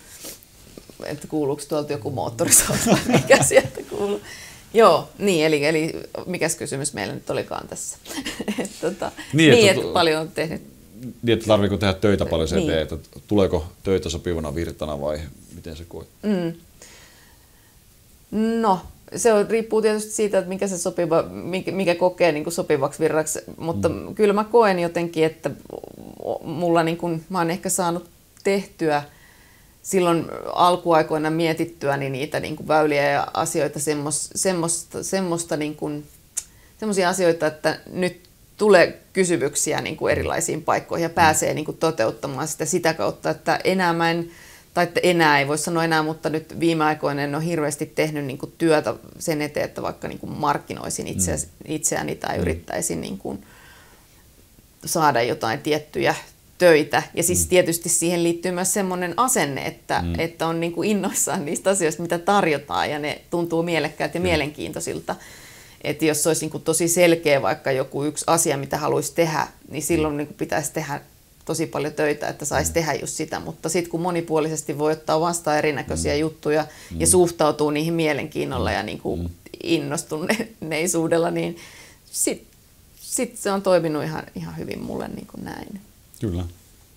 Että kuuluuko tuolta joku moottorisauva, mikä sieltä kuuluu. Joo, niin, eli, eli mikäs kysymys meillä nyt olikaan tässä? et, tota, niin, niin, että, että paljon on tehnyt... Niin, että tarvitseeko tehdä töitä paljon sen niin. Että tuleeko töitä sopivana virtana vai miten se koet? Mm. No, se on, riippuu tietysti siitä, että mikä se sopiva, mikä, mikä kokee niin kuin sopivaksi virraksi, mutta mm. kyllä mä koen jotenkin, että mulla niin kuin, mä oon ehkä saanut tehtyä silloin alkuaikoina mietittyä niin niitä niin kuin väyliä ja asioita, semmos, semmoista, semmoista niin kuin, semmoisia asioita, että nyt tulee kysymyksiä niin kuin erilaisiin paikkoihin ja pääsee niin kuin toteuttamaan sitä sitä kautta, että enää mä en, tai että enää ei voi sanoa enää, mutta nyt viime aikoina en ole hirveästi tehnyt niin kuin työtä sen eteen, että vaikka niin kuin markkinoisin itseä, itseäni tai yrittäisin niin kuin saada jotain tiettyjä töitä. Ja siis tietysti siihen liittyy myös semmoinen asenne, että, mm. että on niin kuin innoissaan niistä asioista, mitä tarjotaan ja ne tuntuu mielekkäät ja mm. mielenkiintoisilta. Että jos olisi niin kuin tosi selkeä vaikka joku yksi asia, mitä haluaisi tehdä, niin silloin niin kuin pitäisi tehdä tosi paljon töitä, että saisi mm. tehdä just sitä, mutta sitten kun monipuolisesti voi ottaa vastaan erinäköisiä mm. juttuja mm. ja suhtautuu niihin mielenkiinnolla mm. ja niin kuin mm. innostuneisuudella, niin sitten sit se on toiminut ihan, ihan hyvin mulle niin kuin näin. Kyllä.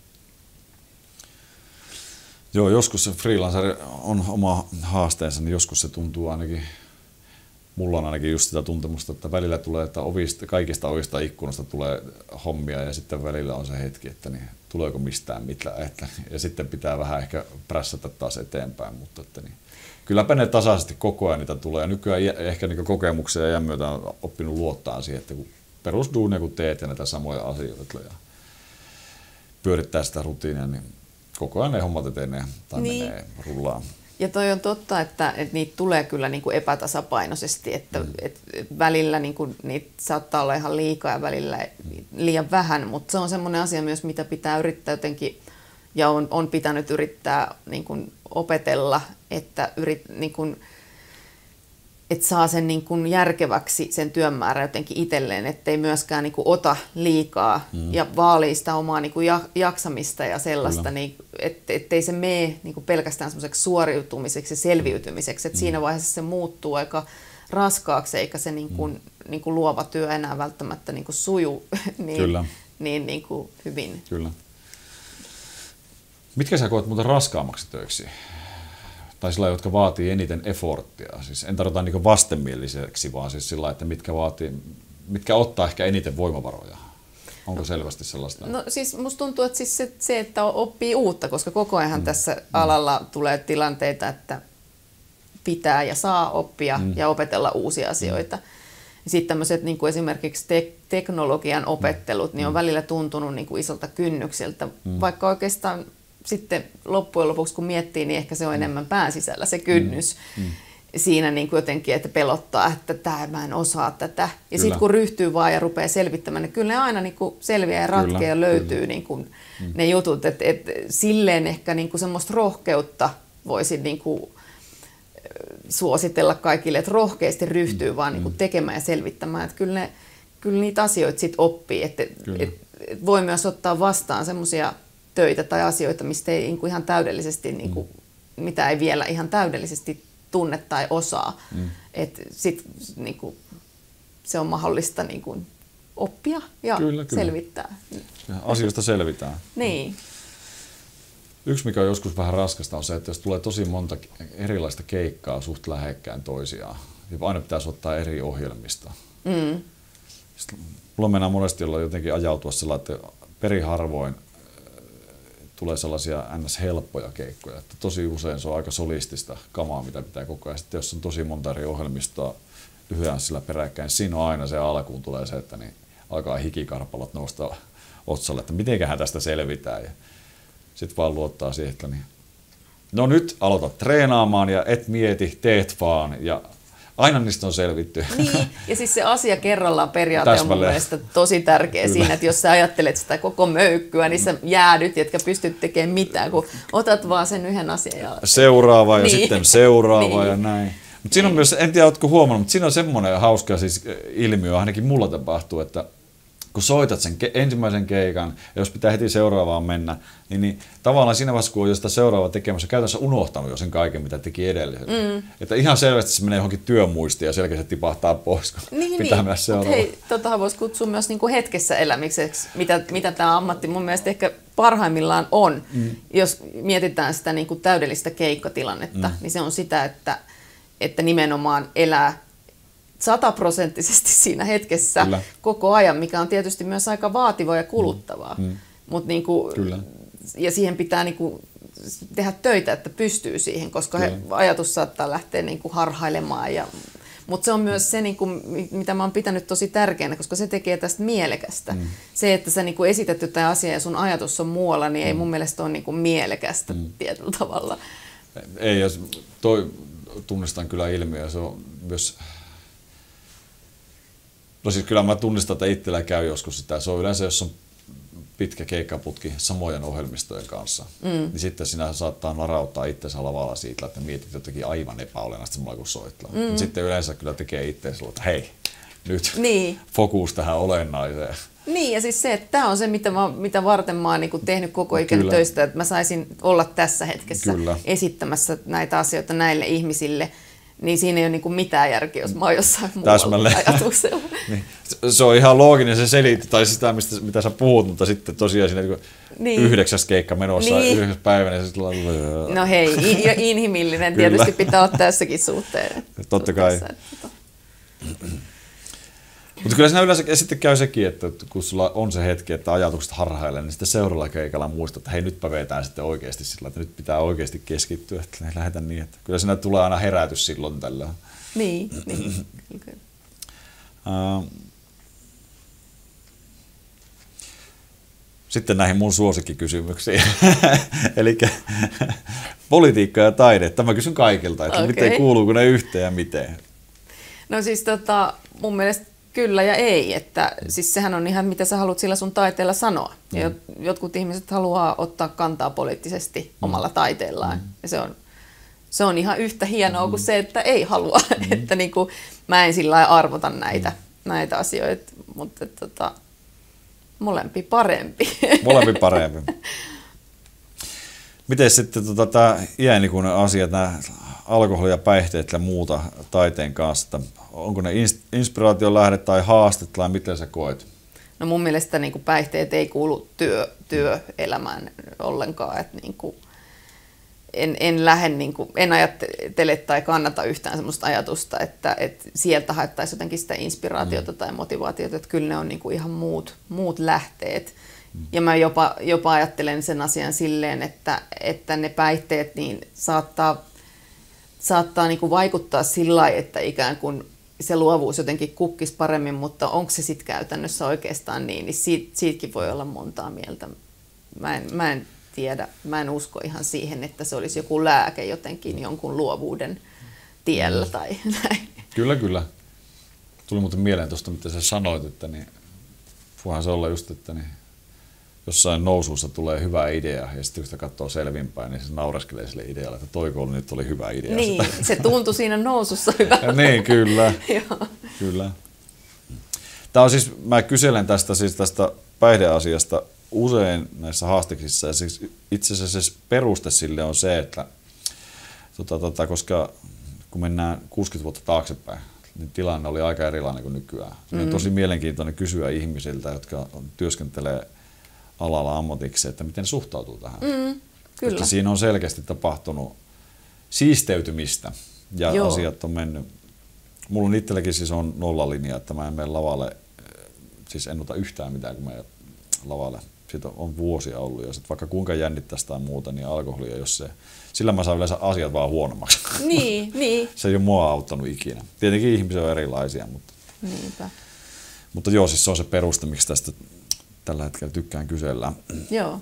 Joo, joskus se freelancer on oma haasteensa, niin joskus se tuntuu ainakin, mulla on ainakin just sitä tuntemusta, että välillä tulee, että ovista, kaikista ovista ikkunasta tulee hommia ja sitten välillä on se hetki, että niin, tuleeko mistään mitään. Että, ja sitten pitää vähän ehkä prässätä taas eteenpäin, mutta että niin, kylläpä ne tasaisesti koko ajan niitä tulee. Ja nykyään ehkä niin kokemuksia ja iän myötä on oppinut luottaa siihen, että kun perusduunia kun teet ja näitä samoja asioita ja pyörittää sitä rutiinia, niin koko ajan ne hommat etenee tai niin. menee rullaan. Ja toi on totta, että, että niitä tulee kyllä niin kuin epätasapainoisesti, että, mm. että välillä niin kuin, niitä saattaa olla ihan liikaa ja välillä liian vähän, mutta se on semmoinen asia myös, mitä pitää yrittää jotenkin, ja on, on pitänyt yrittää niin kuin opetella, että, yrit, niin kuin, että saa sen niin kuin järkeväksi sen työn määrä jotenkin itselleen, ettei myöskään niin kuin ota liikaa mm. ja vaalii sitä omaa niin kuin jaksamista ja sellaista, niin, et, ettei se mene niin kuin pelkästään semmoiseksi suoriutumiseksi ja selviytymiseksi, että mm. siinä vaiheessa se muuttuu aika raskaaksi, eikä se niin kuin, mm. niin kuin luova työ enää välttämättä niin kuin suju niin, Kyllä. niin, niin kuin hyvin. Kyllä. Mitkä sä koet muuten raskaammaksi töiksi? Tai sillä, jotka vaatii eniten efforttia. Siis en tarkoita niin vastenmieliseksi, vaan siis sillä, että mitkä, vaatii, mitkä ottaa ehkä eniten voimavaroja. Onko selvästi sellaista? No siis musta tuntuu, että siis se, se, että oppii uutta, koska koko ajan mm. tässä alalla tulee tilanteita, että pitää ja saa oppia mm. ja opetella uusia asioita. Mm. Sitten tämmöiset niin kuin esimerkiksi te- teknologian opettelut niin on välillä tuntunut niin kuin isolta kynnykseltä, mm. vaikka oikeastaan sitten loppujen lopuksi, kun miettii, niin ehkä se on enemmän pään sisällä se kynnys mm. Mm. siinä niin kuin jotenkin, että pelottaa, että tämä mä en osaa tätä. Ja sitten kun ryhtyy vaan ja rupeaa selvittämään, niin kyllä ne aina niin kuin selviää ja ratkeaa ja löytyy niin kuin mm. ne jutut. Että et, silleen ehkä niin kuin semmoista rohkeutta voisi niin kuin suositella kaikille, että rohkeasti ryhtyy mm. vaan niin kuin tekemään ja selvittämään. Että kyllä, ne, kyllä niitä asioita sitten oppii. Että et, et voi myös ottaa vastaan semmoisia töitä tai asioita, mistä ei niin kuin ihan täydellisesti, niin kuin, mm. mitä ei vielä ihan täydellisesti tunne tai osaa. Mm. Et sit, niin kuin, se on mahdollista niin kuin, oppia ja kyllä, kyllä. selvittää. Ja asioista selvitään. Niin. Yksi, mikä on joskus vähän raskasta, on se, että jos tulee tosi monta erilaista keikkaa suht lähekkäin toisiaan, niin aina pitäisi ottaa eri ohjelmista. Mm. Mulla mennään monesti olla jotenkin ajautua sillä, että periharvoin tulee sellaisia ns-helppoja keikkoja, että tosi usein se on aika solistista kamaa, mitä pitää koko ajan. Sitten jos on tosi monta eri ohjelmistoa lyhyen sillä peräkkäin, siinä on aina se alkuun tulee se, että niin alkaa hikikarpalot nousta otsalle, että mitenköhän tästä selvitään. Ja sitten vaan luottaa siihen, että niin, no nyt aloita treenaamaan ja et mieti, teet vaan ja aina niistä on selvitty. Niin, ja siis se asia kerrallaan periaate on mun mielestä tosi tärkeä Kyllä. siinä, että jos sä ajattelet sitä koko möykkyä, niin sä jäädyt, etkä pystyt tekemään mitään, kun otat vaan sen yhden asian. Ja seuraava ja niin. sitten seuraava niin. ja näin. Mutta siinä on myös, en tiedä ootko huomannut, mutta siinä on semmoinen hauska siis ilmiö, ainakin mulla tapahtuu, että kun soitat sen ke- ensimmäisen keikan, ja jos pitää heti seuraavaan mennä, niin, niin tavallaan siinä vaiheessa, kun on jo sitä seuraavaa tekemässä, käytännössä unohtanut jo sen kaiken, mitä teki edellisen. Mm. Että ihan selvästi se menee johonkin työmuistiin ja selkeästi tipahtaa pois, kun niin, pitää niin. mennä seuraavaan. Mutta hei, totahan voisi kutsua myös niinku hetkessä elämiseksi, mitä, mitä tämä ammatti mun mielestä ehkä parhaimmillaan on. Mm. Jos mietitään sitä niinku täydellistä keikkatilannetta, mm. niin se on sitä, että, että nimenomaan elää sataprosenttisesti siinä hetkessä Kyllä. koko ajan, mikä on tietysti myös aika vaativaa ja kuluttavaa. Mm. Mm. Mut niinku, ja siihen pitää niinku tehdä töitä, että pystyy siihen, koska he, ajatus saattaa lähteä niinku harhailemaan. Ja, mutta se on myös se, niinku, mitä mä oon pitänyt tosi tärkeänä, koska se tekee tästä mielekästä. Mm. Se, että sä niinku esität jotain asiaa ja sun ajatus on muualla, niin mm. ei mun mielestä ole niinku mielekästä mm. tietyllä tavalla. Ei, ja toi tunnistan kyllä ilmiö. Se on myös... No siis kyllä mä tunnistan, että itsellä käy joskus sitä. Se on yleensä, jos on pitkä keikkaputki samojen ohjelmistojen kanssa, mm. niin sitten sinä saattaa narauttaa itsensä lavalla siitä, että mietit jotenkin aivan epäolennaista mulla kun soittaa. Mm. Sitten yleensä kyllä tekee itseensä, että hei, nyt niin. fokus tähän olennaiseen. Niin, ja siis se, että tämä on se, mitä, mä, mitä varten mä oon niin tehnyt koko ikäni töistä, että mä saisin olla tässä hetkessä Kyllä. esittämässä näitä asioita näille ihmisille, niin siinä ei ole niin mitään järkeä, jos mä oon jossain muualla ajatuksella. Niin. Se on ihan looginen se selitti, tai sitä, mistä, mitä sä puhut, mutta sitten tosiaan siinä niin niin. yhdeksäs keikka menossa, niin. yhdeksäs päivänä, ja sitten ollaan... No hei, inhimillinen tietysti pitää olla tässäkin suhteen. Totta kai. Mutta kyllä siinä yleensä sitten käy sekin, että kun sulla on se hetki, että ajatukset harhailee, niin sitten seuraavalla keikalla muistat, että hei, nytpä vetään sitten oikeasti sillä, että nyt pitää oikeasti keskittyä, että lähdetään niin, että kyllä siinä tulee aina herätys silloin tällä. Niin, niin. Sitten näihin mun suosikkikysymyksiin. Eli politiikka ja taide. Tämä kysyn kaikilta, että okay. miten kuuluuko ne yhteen ja miten? No siis tota, mun mielestä kyllä ja ei, että siis sehän on ihan mitä sä haluat sillä sun taiteella sanoa. Mm. Ja jotkut ihmiset haluaa ottaa kantaa poliittisesti mm. omalla taiteellaan. Mm. Ja se on, se on ihan yhtä hienoa mm. kuin se, että ei halua. Mm. että niin kuin, mä en sillä lailla arvota näitä, mm. näitä asioita, mutta tota, molempi parempi. Molempi parempi. Miten sitten tota, tämä iänikuinen asia, nämä alkoholi ja päihteet ja muuta taiteen kanssa, onko ne inspiraation lähde tai haaste tai miten sä koet? No mun mielestä niin kuin päihteet ei kuulu työ, työelämään ollenkaan. Että niin kuin en, en, lähde, niin kuin, en ajattele tai kannata yhtään sellaista ajatusta, että, että sieltä haettaisiin jotenkin sitä inspiraatiota mm. tai motivaatiota, että kyllä ne on niin kuin ihan muut, muut lähteet. Mm. Ja mä jopa, jopa ajattelen sen asian silleen, että, että ne päihteet niin saattaa, saattaa niin kuin vaikuttaa sillä lailla, että ikään kuin se luovuus jotenkin kukkisi paremmin, mutta onko se sitten käytännössä oikeastaan niin, niin siitä, siitäkin voi olla montaa mieltä. Mä en, mä en tiedä, mä en usko ihan siihen, että se olisi joku lääke jotenkin jonkun luovuuden tiellä tai näin. Kyllä, kyllä. Tuli muuten mieleen tuosta, mitä sä sanoit, että niin, voihan se olla just, että niin, jossain nousussa tulee hyvä idea ja sitten kun sitä katsoo selvinpäin, niin se naureskelee sille idealle, että toi koulu nyt oli hyvä idea. Niin, se tuntui siinä nousussa hyvältä. Niin, kyllä. kyllä. Tämä on siis, mä kyselen tästä, siis tästä päihdeasiasta usein näissä haasteksissa, ja siis itse asiassa se peruste sille on se, että tota, tota, koska kun mennään kuusikymmentä vuotta taaksepäin, niin tilanne oli aika erilainen kuin nykyään. Mm. On tosi mielenkiintoinen kysyä ihmisiltä, jotka työskentelee alalla ammatikseen, että miten suhtautuu tähän. Mm, kyllä. Koska siinä on selkeästi tapahtunut siisteytymistä ja Joo. asiat on mennyt. Mulla on itselläkin siis on nollalinja, että mä en mene lavalle, siis en ota yhtään mitään, kun menen lavalle. Siitä on vuosia ollut ja sit vaikka kuinka jännittäisi tai muuta, niin alkoholia, jos se, sillä mä saan yleensä asiat vaan huonommaksi. Niin, niin. Se ei ole mua auttanut ikinä. Tietenkin ihmisiä on erilaisia, mutta, Niinpä. mutta joo, siis se on se peruste, miksi tästä tällä hetkellä tykkään kysellä. Joo.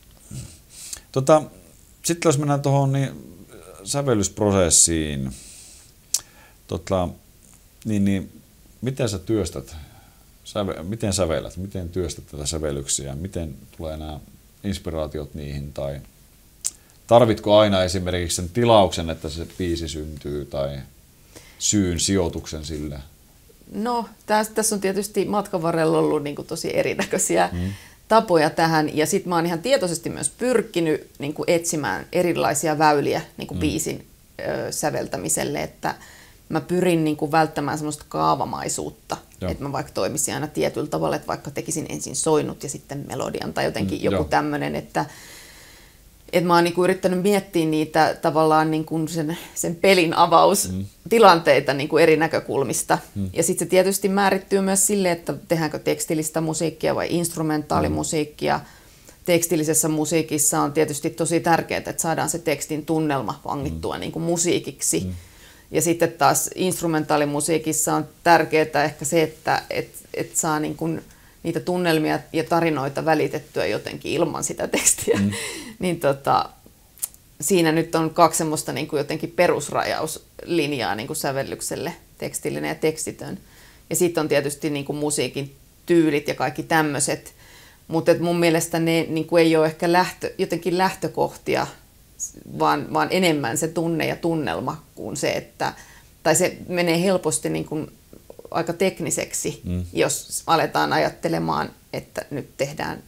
Tota, sitten jos mennään tuohon niin sävellysprosessiin, tota, niin, niin miten sä työstät, säve, miten sävellät, miten työstät tätä sävellyksiä, miten tulee nämä inspiraatiot niihin, tai tarvitko aina esimerkiksi sen tilauksen, että se biisi syntyy, tai syyn sijoituksen sille? No, tässä, tässä on tietysti matkan varrella ollut niin kuin tosi erinäköisiä mm. tapoja tähän, ja sitten mä oon ihan tietoisesti myös pyrkinyt niin kuin etsimään erilaisia väyliä niin kuin mm. biisin ö, säveltämiselle, että mä pyrin niin kuin välttämään semmoista kaavamaisuutta, Joo. että mä vaikka toimisin aina tietyllä tavalla, että vaikka tekisin ensin soinut ja sitten melodian tai jotenkin mm, joku tämmöinen, että et mä oon niinku yrittänyt miettiä niitä tavallaan niinku sen, sen pelin avaustilanteita mm. niinku eri näkökulmista. Mm. Ja sitten se tietysti määrittyy myös sille, että tehdäänkö tekstillistä musiikkia vai instrumentaalimusiikkia. Mm. Tekstillisessä musiikissa on tietysti tosi tärkeää, että saadaan se tekstin tunnelma vangittua mm. niinku musiikiksi. Mm. Ja sitten taas instrumentaalimusiikissa on tärkeää ehkä se, että et, et saa niinku niitä tunnelmia ja tarinoita välitettyä jotenkin ilman sitä tekstiä. Mm. niin tota, siinä nyt on kaksi semmoista niin kuin jotenkin perusrajauslinjaa niin kuin sävellykselle, tekstillinen ja tekstitön. Ja sitten on tietysti niin kuin musiikin tyylit ja kaikki tämmöiset, mutta mun mielestä ne niin kuin ei ole ehkä lähtö, jotenkin lähtökohtia, vaan, vaan enemmän se tunne ja tunnelma kuin se, että, tai se menee helposti niin kuin aika tekniseksi, mm. jos aletaan ajattelemaan, että nyt tehdään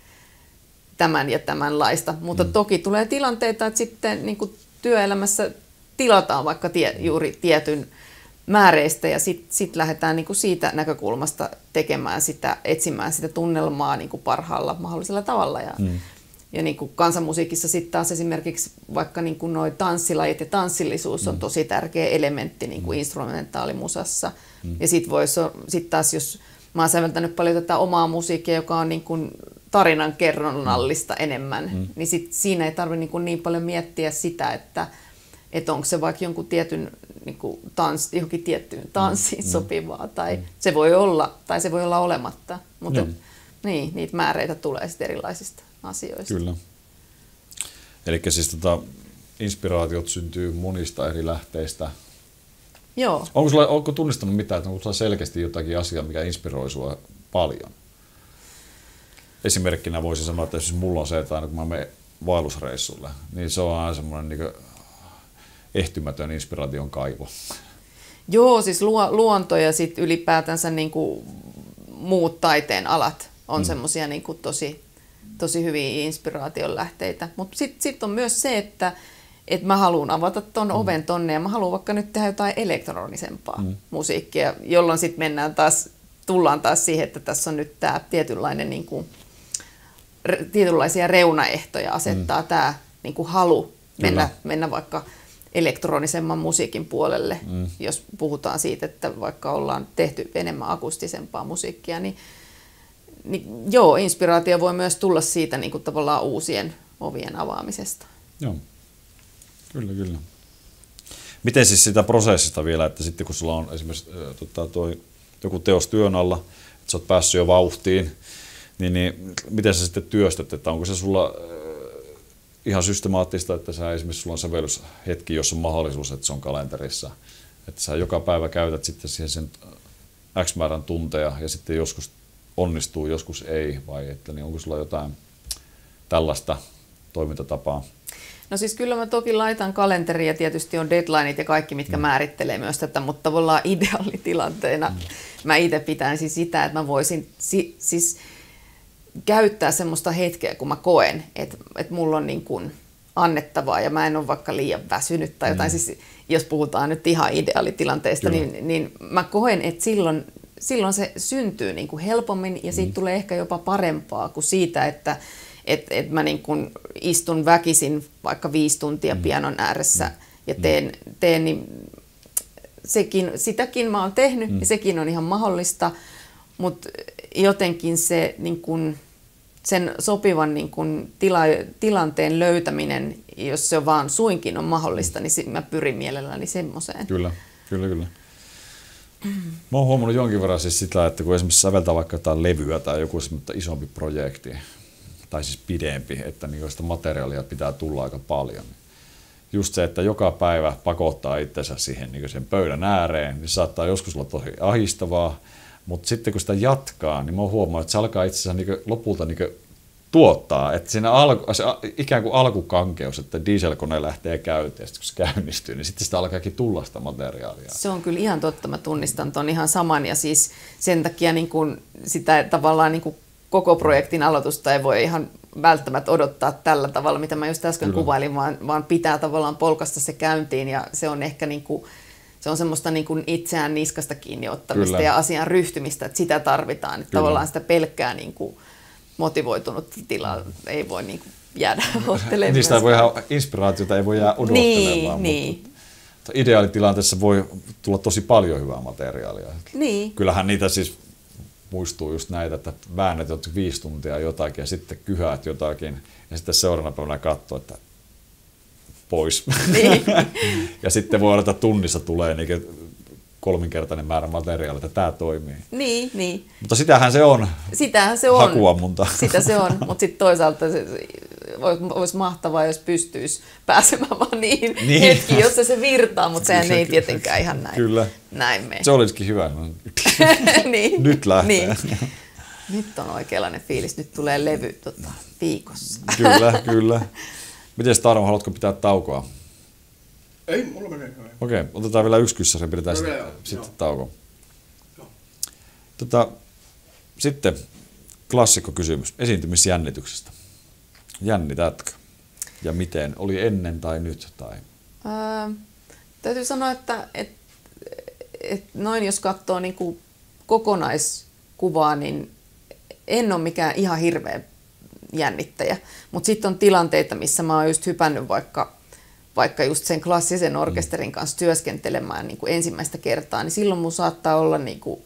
tämän ja tämänlaista. Mutta mm. toki tulee tilanteita, että sitten niin kuin työelämässä tilataan vaikka tie, juuri tietyn määreistä ja sitten sit lähdetään niin kuin siitä näkökulmasta tekemään sitä, etsimään sitä tunnelmaa niin kuin parhaalla mahdollisella tavalla. Ja, mm. ja niin kuin kansanmusiikissa sitten taas esimerkiksi vaikka niin kuin noi tanssilajit ja tanssillisuus on tosi tärkeä elementti niin kuin instrumentaalimusassa. Mm. Ja sitten sit taas, jos mä oon säveltänyt paljon tätä omaa musiikkia, joka on niin kuin tarinan kerronnallista mm. enemmän, mm. niin sit siinä ei tarvitse niin, kuin niin paljon miettiä sitä, että että onko se vaikka jonkun tietyn niin kuin tans, johonkin tiettyyn tanssiin mm. sopivaa, tai mm. se voi olla, tai se voi olla olematta. Mutta et, niin, niitä määreitä tulee sitten erilaisista asioista. Kyllä. Eli siis tota, inspiraatiot syntyy monista eri lähteistä. Joo. Onko, sulla, onko tunnistanut mitään, että onko sulla selkeästi jotakin asiaa, mikä inspiroi sua paljon? Esimerkkinä voisin sanoa, että siis mulla on se, että aina kun mä menen vaellusreissulle, niin se on aina semmoinen niin kuin ehtymätön inspiraation kaivo. Joo, siis luonto ja sit ylipäätänsä niin kuin muut taiteen alat on mm. semmoisia niin kuin tosi, tosi hyviä inspiraation lähteitä. Mutta sitten sit on myös se, että et mä haluan avata ton mm. oven tonne ja mä haluan vaikka nyt tehdä jotain elektronisempaa mm. musiikkia, jolloin sitten mennään taas, tullaan taas siihen, että tässä on nyt tämä tietynlainen niin kuin, tietynlaisia reunaehtoja asettaa mm. tämä niin kuin halu mennä, mennä vaikka elektronisemman musiikin puolelle, mm. jos puhutaan siitä, että vaikka ollaan tehty enemmän akustisempaa musiikkia, niin, niin joo, inspiraatio voi myös tulla siitä niin kuin tavallaan uusien ovien avaamisesta. Joo, kyllä, kyllä. Miten siis sitä prosessista vielä, että sitten kun sulla on esimerkiksi äh, tota, toi, joku teos työn alla, että sä oot päässyt jo vauhtiin, niin, niin miten sä sitten työstät, että onko se sulla äh, ihan systemaattista, että sä esimerkiksi sulla on sävellyshetki, jos on mahdollisuus, että se on kalenterissa. Että sä joka päivä käytät sitten siihen sen X määrän tunteja ja sitten joskus onnistuu, joskus ei, vai että, niin onko sulla jotain tällaista toimintatapaa? No siis kyllä mä toki laitan kalenteriin ja tietysti on deadlineit ja kaikki, mitkä mm. määrittelee myös tätä, mutta tavallaan ideaalitilanteena mm. mä itse pitäisin sitä, että mä voisin si- siis käyttää semmoista hetkeä, kun mä koen, että, että mulla on niin kuin annettavaa ja mä en ole vaikka liian väsynyt tai jotain. Mm. Siis, jos puhutaan nyt ihan ideaalitilanteesta, niin, niin mä koen, että silloin, silloin se syntyy niin kuin helpommin ja siitä mm. tulee ehkä jopa parempaa kuin siitä, että et, et mä niin kuin istun väkisin vaikka viisi tuntia mm. pianon ääressä mm. ja teen, teen niin sekin, sitäkin mä oon tehnyt mm. ja sekin on ihan mahdollista, mutta jotenkin se niin kun, sen sopivan niin kun, tila, tilanteen löytäminen, jos se vaan suinkin on mahdollista, niin mä pyrin mielelläni semmoiseen. Kyllä, kyllä, kyllä. Mä oon huomannut jonkin verran siis sitä, että kun esimerkiksi säveltää vaikka jotain levyä tai joku isompi projekti, tai siis pidempi, että niin sitä materiaalia pitää tulla aika paljon. Just se, että joka päivä pakottaa itsensä siihen niin sen pöydän ääreen, niin saattaa joskus olla tosi ahistavaa. Mutta sitten kun sitä jatkaa, niin mä oon huomannut, että se alkaa itse asiassa niinku lopulta niinku tuottaa. Että siinä alku, se ikään kuin alkukankeus, että dieselkone lähtee käyntiin, ja sitten kun se käynnistyy, niin sitten sitä alkaakin tulla sitä materiaalia. Se on kyllä ihan totta, mä tunnistan ton ihan saman. Ja siis sen takia niin kun sitä tavallaan niin kun koko projektin aloitusta ei voi ihan välttämättä odottaa tällä tavalla, mitä mä just äsken kyllä. kuvailin, vaan, vaan pitää tavallaan polkasta se käyntiin. Ja se on ehkä niin kuin se on semmoista niin kuin itseään niskasta kiinni ottamista Kyllä. ja asian ryhtymistä, että sitä tarvitaan. Että tavallaan sitä pelkkää niin kuin motivoitunutta tilaa ei voi niin kuin jäädä odottelemaan. Niistä ei voi ihan, inspiraatiota ei voi jäädä odottelemaan, niin, mutta niin. ideaalitilanteessa voi tulla tosi paljon hyvää materiaalia. Niin. Kyllähän niitä siis muistuu just näitä, että väännät viisi tuntia jotakin ja sitten kyhäät jotakin ja sitten seuraavana päivänä katsoo, että pois. Niin. Ja sitten voi olla, että tunnissa tulee niin kolminkertainen määrä materiaalia, että tämä toimii. Niin, niin. Mutta sitähän se on. Sitähän se on. Hakuammunta. Sitä se on, mutta sitten toisaalta se olisi mahtavaa, jos pystyisi pääsemään vaan niin, niin. hetki, jossa se virtaa, mutta sehän ei tietenkään ihan näin, Kyllä. näin mene. Se olisikin hyvä. niin. Nyt lähtee. Niin. Nyt on oikeanlainen fiilis, nyt tulee levy tota, viikossa. Kyllä, kyllä. Miten Tarmo, haluatko pitää taukoa? Ei, mulla menee. Okei, okay, otetaan vielä yksi kyssäri ja pidetään no, sitten, sitten tauko. Tota, sitten klassikkokysymys esiintymisjännityksestä. Jännitätkö? Ja miten? Oli ennen tai nyt? Tai... Öö, täytyy sanoa, että et, et noin jos katsoo niin kuin kokonaiskuvaa, niin en ole mikään ihan hirveä jännittäjä. Mutta sitten on tilanteita, missä mä oon just hypännyt vaikka, vaikka just sen klassisen orkesterin kanssa työskentelemään niin kuin ensimmäistä kertaa, niin silloin mun saattaa olla niin kuin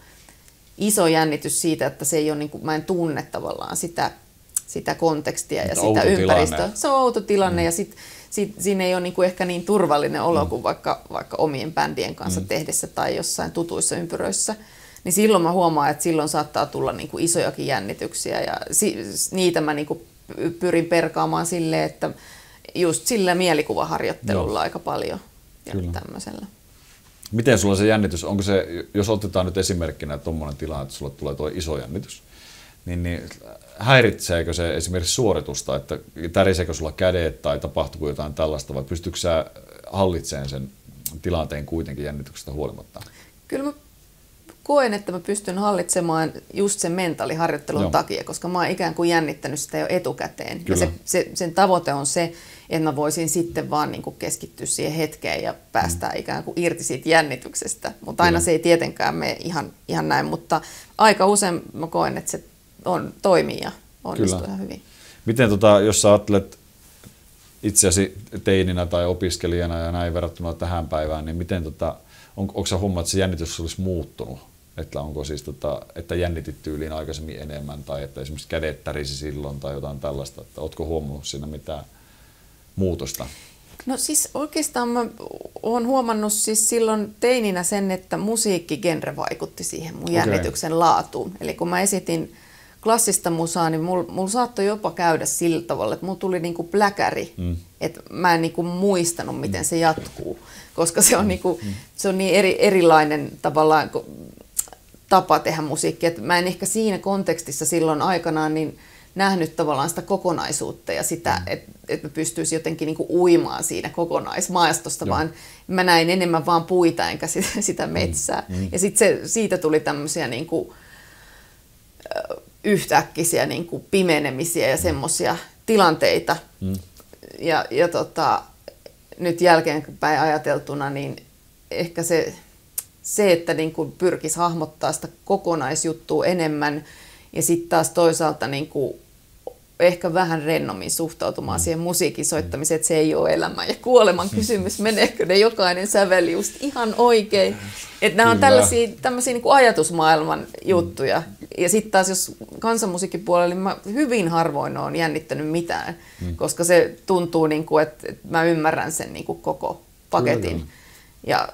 iso jännitys siitä, että se ei ole, niin kuin, mä en tunne tavallaan sitä, sitä kontekstia ja sitä ympäristöä. Se on outo tilanne mm. ja sit, sit, siinä ei ole niin kuin ehkä niin turvallinen olo mm. kuin vaikka, vaikka omien bändien kanssa mm. tehdessä tai jossain tutuissa ympyröissä. Niin silloin mä huomaan, että silloin saattaa tulla niin kuin isojakin jännityksiä ja si, niitä mä niin kuin pyrin perkaamaan silleen, että just sillä mielikuvaharjoittelulla Joo. aika paljon ja tämmöisellä. Miten sulla se jännitys, onko se, jos otetaan nyt esimerkkinä tuommoinen tilanne, että sulla tulee tuo iso jännitys, niin, niin häiritseekö se esimerkiksi suoritusta, että täriseekö sulla kädet tai tapahtuuko jotain tällaista vai pystytkö sä hallitsemaan sen tilanteen kuitenkin jännityksestä huolimatta? Kyllä mä koen, että mä pystyn hallitsemaan just sen mentaaliharjoittelun Joo. takia, koska mä oon ikään kuin jännittänyt sitä jo etukäteen. Kyllä. Ja se, se, sen tavoite on se, että mä voisin sitten vaan niin kuin keskittyä siihen hetkeen ja päästää mm. ikään kuin irti siitä jännityksestä. Mutta aina Kyllä. se ei tietenkään mene ihan, ihan näin, mutta aika usein mä koen, että se on, toimii ja onnistuu Kyllä. ihan hyvin. Miten tota, jos sä ajattelet itseäsi teininä tai opiskelijana ja näin verrattuna tähän päivään, niin miten tota, on, onko sä huomannut, että se jännitys olisi muuttunut? Että onko siis tota, että jännitit tyyliin aikaisemmin enemmän tai että esimerkiksi kädet tärisi silloin tai jotain tällaista, että ootko huomannut siinä mitään muutosta? No siis oikeastaan mä oon huomannut siis silloin teininä sen, että musiikkigenre vaikutti siihen mun jännityksen okay. laatuun. Eli kun mä esitin klassista musaa, niin mulla mul saattoi jopa käydä sillä tavalla, että mulla tuli niinku pläkäri, mm. että mä en niinku muistanut, miten se jatkuu, koska se on, niinku, se on niin eri, erilainen tavallaan tapa tehdä musiikkia, että mä en ehkä siinä kontekstissa silloin aikanaan niin nähnyt tavallaan sitä kokonaisuutta ja sitä, mm. että et mä pystyisin jotenkin niinku uimaan siinä kokonaismaastosta, Joo. vaan mä näin enemmän vaan puita enkä sitä, sitä metsää. Mm. Ja sitten siitä tuli tämmöisiä niinku, yhtäkkisiä niinku pimenemisiä ja semmoisia tilanteita. Mm. Ja, ja tota, nyt jälkeenpäin ajateltuna, niin ehkä se, se että niinku pyrkisi hahmottaa sitä kokonaisjuttua enemmän ja sitten taas toisaalta niinku ehkä vähän rennommin suhtautumaan mm. siihen musiikin soittamiseen, että se ei ole elämän ja kuoleman kysymys, meneekö ne jokainen säveli just ihan oikein. Että nämä on tällaisia, tämmöisiä niin kuin ajatusmaailman juttuja. Mm. Ja sitten taas jos kansanmusiikin puolella, niin mä hyvin harvoin olen jännittänyt mitään, mm. koska se tuntuu, niin kuin, että, että mä ymmärrän sen niin kuin koko paketin. Kyllä. Ja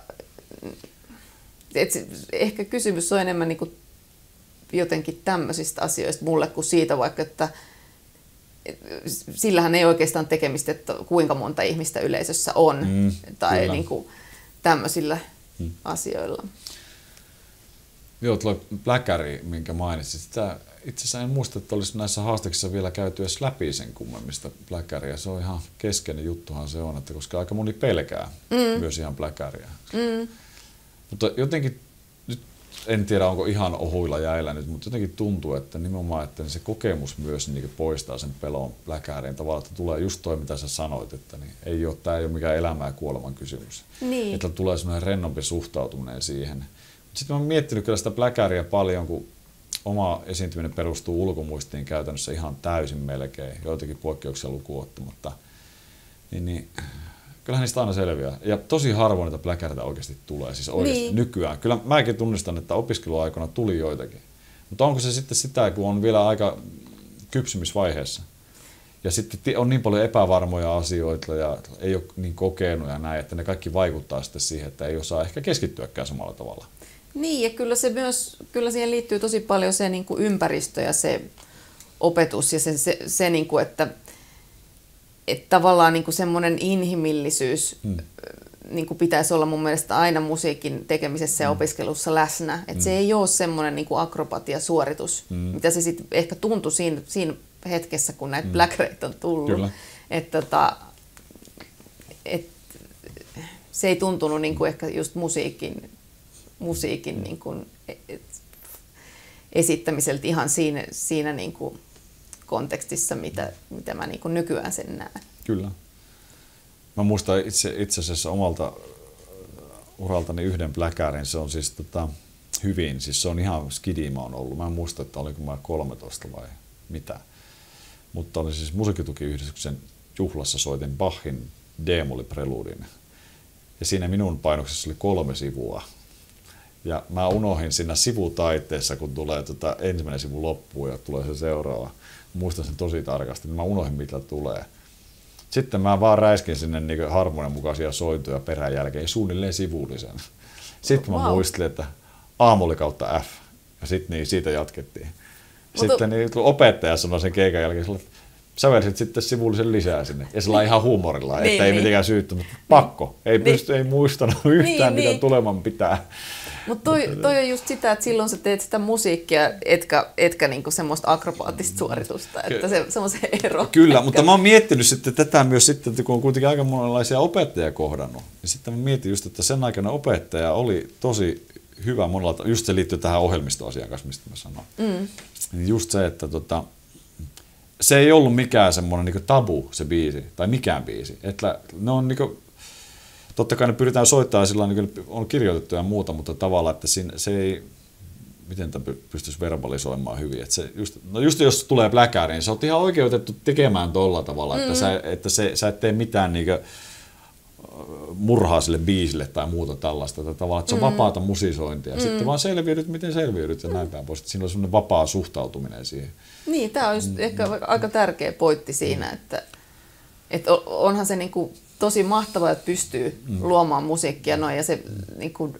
et, ehkä kysymys on enemmän niin kuin jotenkin tämmöisistä asioista mulle kuin siitä vaikka, että sillähän ei oikeastaan tekemistä, että kuinka monta ihmistä yleisössä on mm, tai niin kuin tämmöisillä mm. asioilla. Joo, tuo pläkäri, minkä mainitsit, sitä itse asiassa en muista, että olisi näissä haasteissa vielä käyty edes läpi sen kummemmista pläkäriä. Se on ihan keskeinen juttuhan se on, että koska aika moni pelkää mm. myös ihan pläkäriä. Mm. Mutta jotenkin en tiedä, onko ihan ohuilla jäillä nyt, mutta jotenkin tuntuu, että nimenomaan että se kokemus myös niin poistaa sen pelon pläkääriin tavallaan, että tulee just toi, mitä sä sanoit, että niin ei ole, tämä ei ole mikään elämää ja kuoleman kysymys. Niin. Että tulee semmoinen rennompi suhtautuminen siihen. Sitten mä oon miettinyt kyllä sitä pläkääriä paljon, kun oma esiintyminen perustuu ulkomuistiin käytännössä ihan täysin melkein, joitakin poikkeuksia lukuun ottamatta. Niin, niin kyllähän niistä aina selviää. Ja tosi harvoin niitä pläkäreitä oikeasti tulee, siis oikeasti niin. nykyään. Kyllä mäkin tunnistan, että opiskeluaikana tuli joitakin. Mutta onko se sitten sitä, kun on vielä aika kypsymisvaiheessa? Ja sitten on niin paljon epävarmoja asioita ja ei ole niin kokenut ja näin, että ne kaikki vaikuttaa sitten siihen, että ei osaa ehkä keskittyäkään samalla tavalla. Niin, ja kyllä, se myös, kyllä siihen liittyy tosi paljon se niin kuin ympäristö ja se opetus ja se, se, se niin kuin, että että tavallaan niin kuin semmoinen inhimillisyys hmm. niin kuin pitäisi olla mun mielestä aina musiikin tekemisessä ja hmm. opiskelussa läsnä. Että hmm. se ei ole semmoinen niin kuin akrobatia-suoritus, hmm. mitä se sitten ehkä tuntui siinä, siinä hetkessä, kun näitä hmm. pläkäreitä on tullut. Että tota, et, se ei tuntunut niin kuin ehkä just musiikin, musiikin hmm. niin kuin, et, esittämiseltä ihan siinä, siinä niin kuin kontekstissa, mitä, mitä mä niin kuin nykyään sen näen. Kyllä. Mä muistan itse, itse asiassa omalta uraltani yhden pläkäärin, se on siis tota, hyvin, siis se on ihan skidi mä oon ollut. Mä en muista, että olinko mä kolmetoista vai mitä. Mutta oli siis musiikkitukiyhdistyksen juhlassa soitin Bachin D-molli-preludin. Ja siinä minun painoksessa oli kolme sivua. Ja mä unohdin siinä sivutaiteessa, kun tulee tota ensimmäinen sivu loppuun ja tulee se seuraava. Muistan sen tosi tarkasti, niin mä unohdin mitä tulee. Sitten mä vaan räiskin sinne niin harmonian mukaisia sointuja perän jälkeen suunnilleen sivullisen. Sitten mä wow. muistelin, että A-molli kautta F. Ja sitten niin siitä jatkettiin. Sitten niin, opettaja sanoi sen keikan jälkeen, että sävelsit sitten sivullisen lisää sinne. Ja sillä ihan huumorilla, että niin, ei niin. mitenkään syyttä, mutta pakko. Ei, niin. pysty, ei muistanut yhtään, niin, mitä niin. tuleman pitää. Mutta toi, toi on just sitä, että silloin sä teet sitä musiikkia, etkä, etkä niinku semmoista akrobaattista suoritusta, että se, se on se ero. Kyllä, ehkä. Mutta mä oon miettinyt sitten tätä myös sitten, että kun on kuitenkin aika monenlaisia opettajia kohdannut, niin sitten mä mietin just, että sen aikana opettaja oli tosi hyvä monella, just se liittyy tähän ohjelmistoasiaan kanssa, mistä mä sanon. Mm. Niin just se, että tota, se ei ollut mikään semmoinen niinku tabu se biisi, tai mikään biisi. Että ne on niinku, totta kai ne pyritään soittamaan sillä niin on kirjoitettu ja muuta, mutta tavallaan, että siinä, se ei, miten tämä pystyisi verbalisoimaan hyvin. Että se just, no just jos tulee pläkääri, niin sä oot ihan oikeutettu tekemään tolla tavalla, mm. että, sä, että se, sä et tee mitään niin murhaa sille biisille tai muuta tällaista. Että tavallaan, että se on mm. vapaata musisointia. Mm. Sitten vaan selviydyt, miten selviydyt ja näin päin pois. Siinä on semmoinen vapaa suhtautuminen siihen. Niin, tämä on just mm. ehkä aika tärkeä pointti siinä, että, että onhan se niinku tosi mahtavaa, että pystyy mm. luomaan musiikkia noin, ja se niin kuin,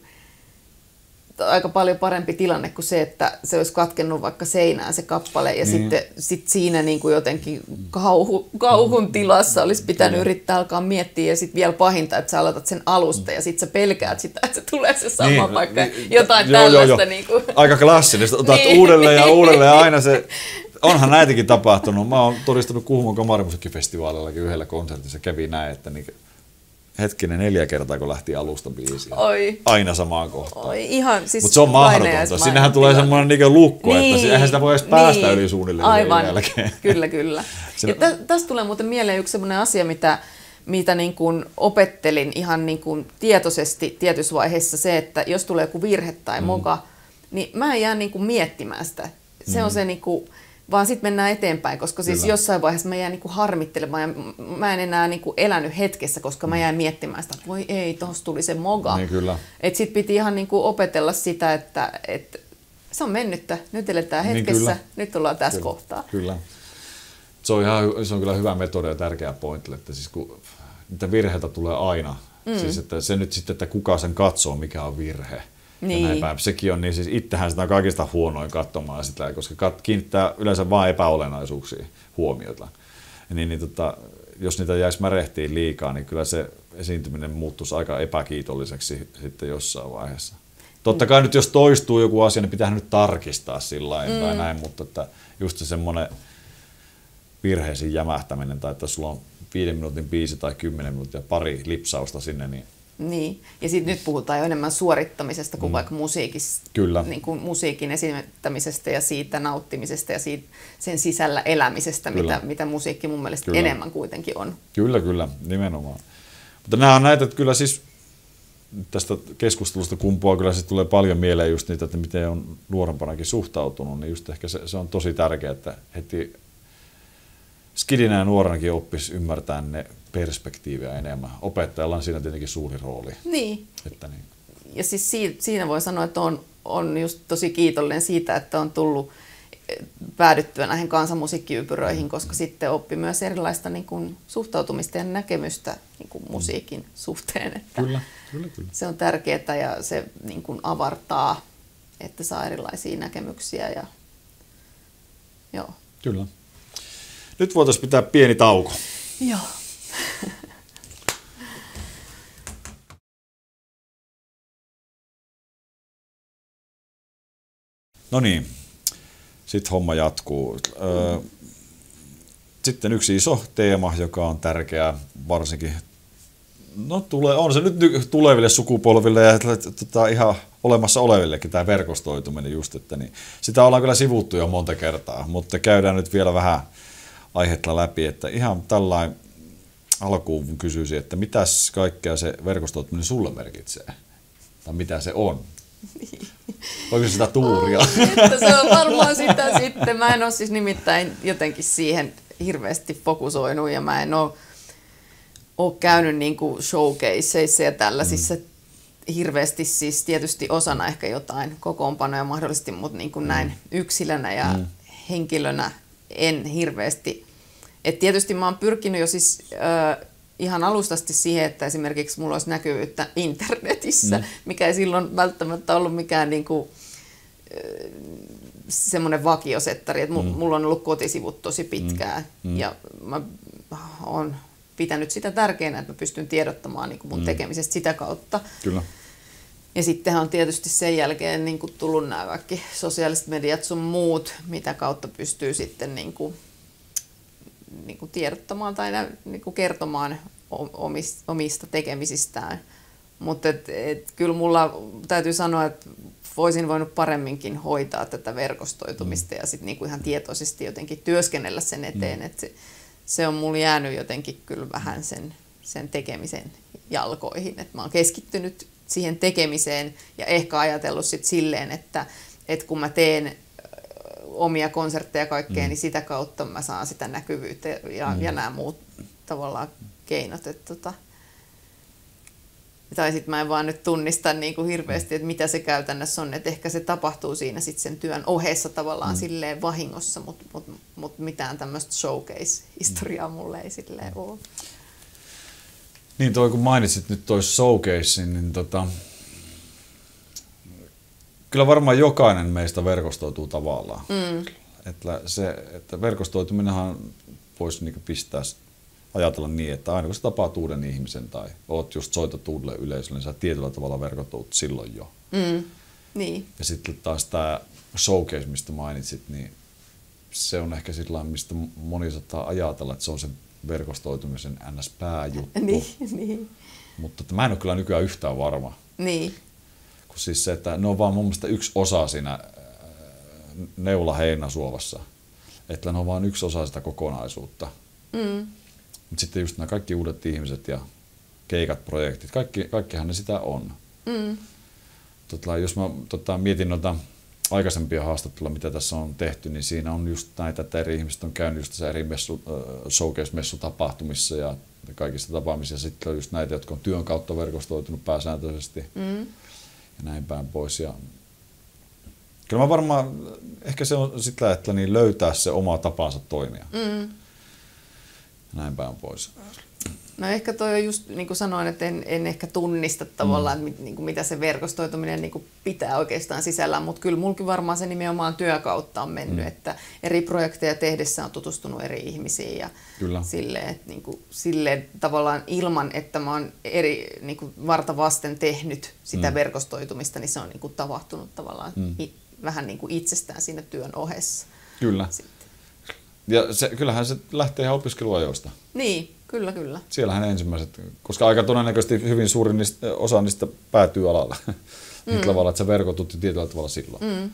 aika paljon parempi tilanne kuin se, että se olisi katkennut vaikka seinään se kappale, ja niin. sitten sit siinä niin kuin jotenkin kauhu, kauhun tilassa olisi pitänyt mm. yrittää alkaa miettiä, ja sitten vielä pahinta, että sä aloitat sen alusta, ja sitten sä pelkäät sitä, että se tulee se sama niin, paikka, niin, jotain joo, tällaista. Joo, joo. Niin kuin. Aika klassinen, otat niin. uudelleen ja uudelleen, ja aina se. Onhan näitäkin tapahtunut. Mä oon todistanut Kuhmon kamarimusiikkifestivaalillakin yhdellä konsertissa. Kävi näin, että niin hetkinen neljä kertaa, kun lähti alusta biisiä. Oi. Aina samaan kohtaan. Oi, ihan siis mutta se on mahdotonta. Siinähän tulee semmoinen niin lukko, niin. että eihän sitä voi edes päästä niin. yli suunnilleen aivan. jälkeen. Kyllä, kyllä. Ja tä, tästä tulee muuten mieleen yksi semmoinen asia, mitä, mitä niin kuin opettelin ihan niin kuin tietoisesti tietyssä vaiheessa se, että jos tulee joku virhe tai mm. moka, niin mä en jää niin kuin miettimään sitä. Se mm. on se niin kuin, vaan sitten mennään eteenpäin, koska siis Kyllä. jossain vaiheessa mä jään niinku harmittelemaan ja mä en enää niinku elänyt hetkessä, koska mä jään miettimään sitä, että voi ei, tossa tuli se moga. Niin, että sitten piti ihan niinku opetella sitä, että, että se on mennyttä, nyt eletään hetkessä, niin nyt ollaan tässä kyllä. kohtaa. Kyllä. Se on, ihan, se on kyllä hyvä metodi ja tärkeä pointti, että siis kun niitä virheitä tulee aina, mm. siis että se nyt sitten, että kuka sen katsoo, mikä on virhe. Niin. Sekin on, niin siis itsehän sitä on kaikista huonoin katsomaan sitä, koska kiinnittää yleensä vain epäolennaisuuksiin huomiota. Niin, niin tota, jos niitä jäisi märehtiin liikaa, niin kyllä se esiintyminen muuttuisi aika epäkiitolliseksi sitten jossain vaiheessa. Totta kai nyt jos toistuu joku asia, niin pitää nyt tarkistaa sillä mm. tai näin, mutta että just se semmoinen virheisiin jämähtäminen, tai että sulla on viiden minuutin biisi tai kymmenen minuuttia pari lipsausta sinne, niin niin, ja sitten nyt puhutaan jo enemmän suorittamisesta kuin mm. vaikka musiikissa, niin kuin musiikin esittämisestä ja siitä nauttimisesta ja siitä, sen sisällä elämisestä, mitä, mitä musiikki mun mielestä kyllä. enemmän kuitenkin on. Kyllä, kyllä, nimenomaan. Mutta nämä on näitä, että kyllä siis tästä keskustelusta kumpuaa, kyllä siis tulee paljon mieleen just niitä, että miten on nuorempanakin suhtautunut, niin just ehkä se, se on tosi tärkeää, että heti skidinä ja nuorenakin oppisi ymmärtää ne perspektiiviä enemmän. Opettajalla on siinä tietenkin suuri rooli. Niin. Että niin. Ja siis siinä voi sanoa, että on, on just tosi kiitollinen siitä, että on tullut päädyttyä näihin kansanmusiikkiympyröihin, koska sitten oppi myös erilaista niin kuin suhtautumista ja näkemystä niin kuin musiikin suhteen. Että kyllä, kyllä, kyllä. Se on tärkeää ja se niin kuin avartaa, että saa erilaisia näkemyksiä. Ja, joo. Kyllä. Nyt voitaisiin pitää pieni tauko. Joo. No niin, sitten homma jatkuu. Sitten yksi iso teema, joka on tärkeä varsinkin, no tulee, on se nyt tuleville sukupolville ja tota, ihan olemassa olevillekin tämä verkostoituminen just, että niin, sitä ollaan kyllä sivuttu jo monta kertaa, mutta käydään nyt vielä vähän aihetta läpi, että ihan tällainen alkuun kysyisin, että mitäs kaikkea se verkostoituminen sulle merkitsee? Tai mitä se on? Niin. Onko se sitä tuuria? Oh, että se on varmaan sitä sitten. Mä en ole siis nimittäin jotenkin siihen hirveästi fokusoinut ja mä en ole, ole käynyt niin kuin showcaseissa ja tällaisissa mm. hirveästi, siis tietysti osana ehkä jotain kokoonpanoja mahdollisesti, mutta niin kuin mm. näin yksilönä ja mm. henkilönä en hirveästi. Et tietysti mä oon pyrkinyt jo siis äh, ihan alustasti siihen, että esimerkiksi mulla olisi näkyvyyttä internetissä, mm. mikä ei silloin välttämättä ollut mikään niinku, äh, semmoinen vakiosettari, että mm. mulla on ollut kotisivut tosi pitkään mm. ja mä oon pitänyt sitä tärkeänä, että mä pystyn tiedottamaan niinku mun mm. tekemisestä sitä kautta. Kyllä. Ja sittenhän on tietysti sen jälkeen niinku tullut nämä kaikki sosiaaliset mediat sun muut, mitä kautta pystyy sitten niinku niin kuin tiedottamaan tai niin kuin kertomaan omista tekemisistään. Mutta et, et, kyllä mulla täytyy sanoa, että voisin voinut paremminkin hoitaa tätä verkostoitumista mm. ja sitten niin kuin ihan tietoisesti jotenkin työskennellä sen eteen. Mm. Et se, se on mulla jäänyt jotenkin kyllä vähän sen, sen tekemisen jalkoihin. Et mä oon keskittynyt siihen tekemiseen ja ehkä ajatellut sit silleen, että, että kun mä teen omia konsertteja kaikkea, mm. niin sitä kautta mä saan sitä näkyvyyttä ja, mm. ja nämä muut tavallaan keinot. Että tota, tai sitten mä en vaan nyt tunnista niin kuin hirveästi, että mitä se käytännössä on. Että ehkä se tapahtuu siinä sit sen työn ohessa tavallaan mm. silleen vahingossa, mutta mut, mut mitään tämmöistä showcase-historiaa mulle ei silleen ole. Niin toi kun mainitsit nyt toi showcasein, niin tota, kyllä varmaan jokainen meistä verkostoituu tavallaan. Mm. Että, se, että verkostoituminenhan voisi niinku pistää, ajatella niin, että aina kun sä tapaat uuden ihmisen tai oot just soitat uudelle yleisölle, niin sä tietyllä tavalla verkostout silloin jo. Mm. Niin. Ja sitten taas tämä showcase, mistä mainitsit, niin se on ehkä sillä mistä moni saattaa ajatella, että se on se verkostoitumisen ns. Pääjuttu. Niin, niin. Mutta mä en ole kyllä nykyään yhtään varma. Niin. Kun siis se, että ne on vaan mun mielestä yksi osa siinä neula-heinäsuovassa. Että ne on vaan yksi osa sitä kokonaisuutta. Mm. Mutta sitten just nämä kaikki uudet ihmiset ja keikat, projektit, kaikki, kaikkihan ne sitä on. Mm. Tota, jos mä tota, mietin noita aikaisempia haastatteluja, mitä tässä on tehty, niin siinä on just näitä, että eri ihmiset on käynyt just tässä eri messu, äh, showcase-messutapahtumissa ja kaikissa tapaamisissa. Sitten on just näitä, jotka on työn kautta verkostoitunut pääsääntöisesti mm. ja näin päin pois. Ja kyllä mä varmaan, ehkä se on sitä, että niin löytää se oma tapansa toimia. Mm. Ja näin päin pois. No ehkä toi on just, niin kuin sanoin, että en, en ehkä tunnista tavallaan, mm. että niin kuin mitä se verkostoituminen niin kuin pitää oikeastaan sisällään, mutta kyllä mulkin varmaan se nimenomaan työkautta on mennyt, mm. että eri projekteja tehdessä on tutustunut eri ihmisiin ja silleen, että niin kuin, silleen tavallaan ilman, että mä oon eri niin kuin varta vasten tehnyt sitä mm. verkostoitumista, niin se on niin kuin tapahtunut tavallaan mm. i, vähän niin kuin itsestään siinä työn ohessa. Kyllä. Sitten. Ja se, kyllähän se lähtee ihan opiskeluajoista. Niin. Kyllä, kyllä. Siellähän ensimmäiset, koska aika todennäköisesti hyvin suuri niistä, osa niistä päätyy alalla. Mm. Niin tavalla, että sä verkotut tietyllä tavalla silloin. Mm.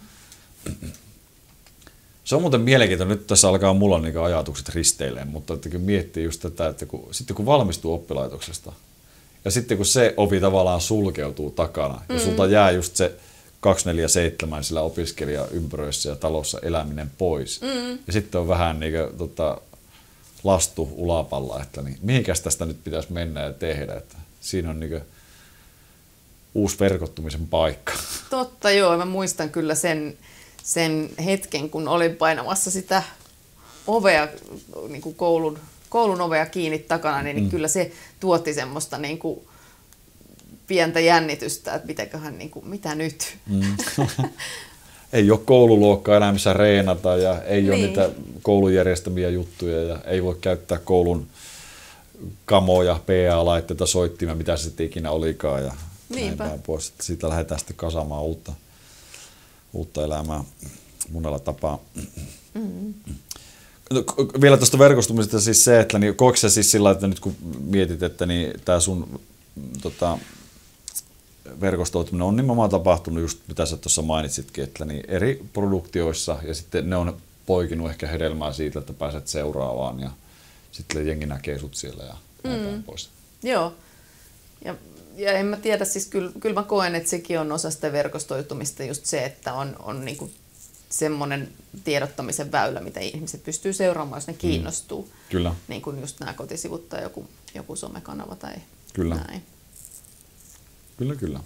Se on muuten mielenkiintoinen. Nyt tässä alkaa mulla niin ajatukset risteilemään, mutta että kun miettii just tätä, että kun, sitten kun valmistuu oppilaitoksesta ja sitten kun se ovi tavallaan sulkeutuu takana mm. ja sulta jää just se kaksikymmentäneljä seitsemän sillä opiskelijaympyröissä ja talossa eläminen pois. Mm. Ja sitten on vähän niin kuin, tota, lastu ulapalla, että niin, mihinkäs tästä nyt pitäisi mennä ja tehdä. Että siinä on niin uusi verkottumisen paikka. Totta joo, mä muistan kyllä sen, sen hetken, kun olin painamassa sitä ovea, niin kuin koulun, koulun ovea kiinni takana, niin mm. kyllä se tuotti semmoista niin kuin pientä jännitystä, että mitenköhän, niin kuin, mitä nyt? Mm. Ei ole koululuokkaa enää missä reenata ja ei niin. ole niitä koulun järjestämiä juttuja ja ei voi käyttää koulun kamoja, P A-laitteita, soittimia, mitä se sitten ikinä olikaan ja näin päin pois. Siitä lähdetään sitten kasaamaan uutta, uutta elämää monella tapaa. Mm-hmm. Vielä tuosta verkostumisesta siis se, että niin, koetko sä siis sillä, että nyt kun mietit, että niin, tämä sun tota, verkostoituminen on nimenomaan tapahtunut just mitä sä tuossa mainitsitkin, että niin eri produktioissa ja sitten ne on poikinut ehkä hedelmää siitä, että pääset seuraavaan ja sitten jengi näkee sut siellä ja näin mm. pois. Joo. Ja, ja en mä tiedä, siis kyllä, kyllä mä koen, että sekin on osa sitä verkostoitumista just se, että on, on niinku semmoinen tiedottamisen väylä, mitä ihmiset pystyy seuraamaan, jos ne kiinnostuu. Mm. Kyllä. Niin kuin just nämä kotisivut tai joku, joku somekanava tai kyllä. näin. Kyllä, kyllä.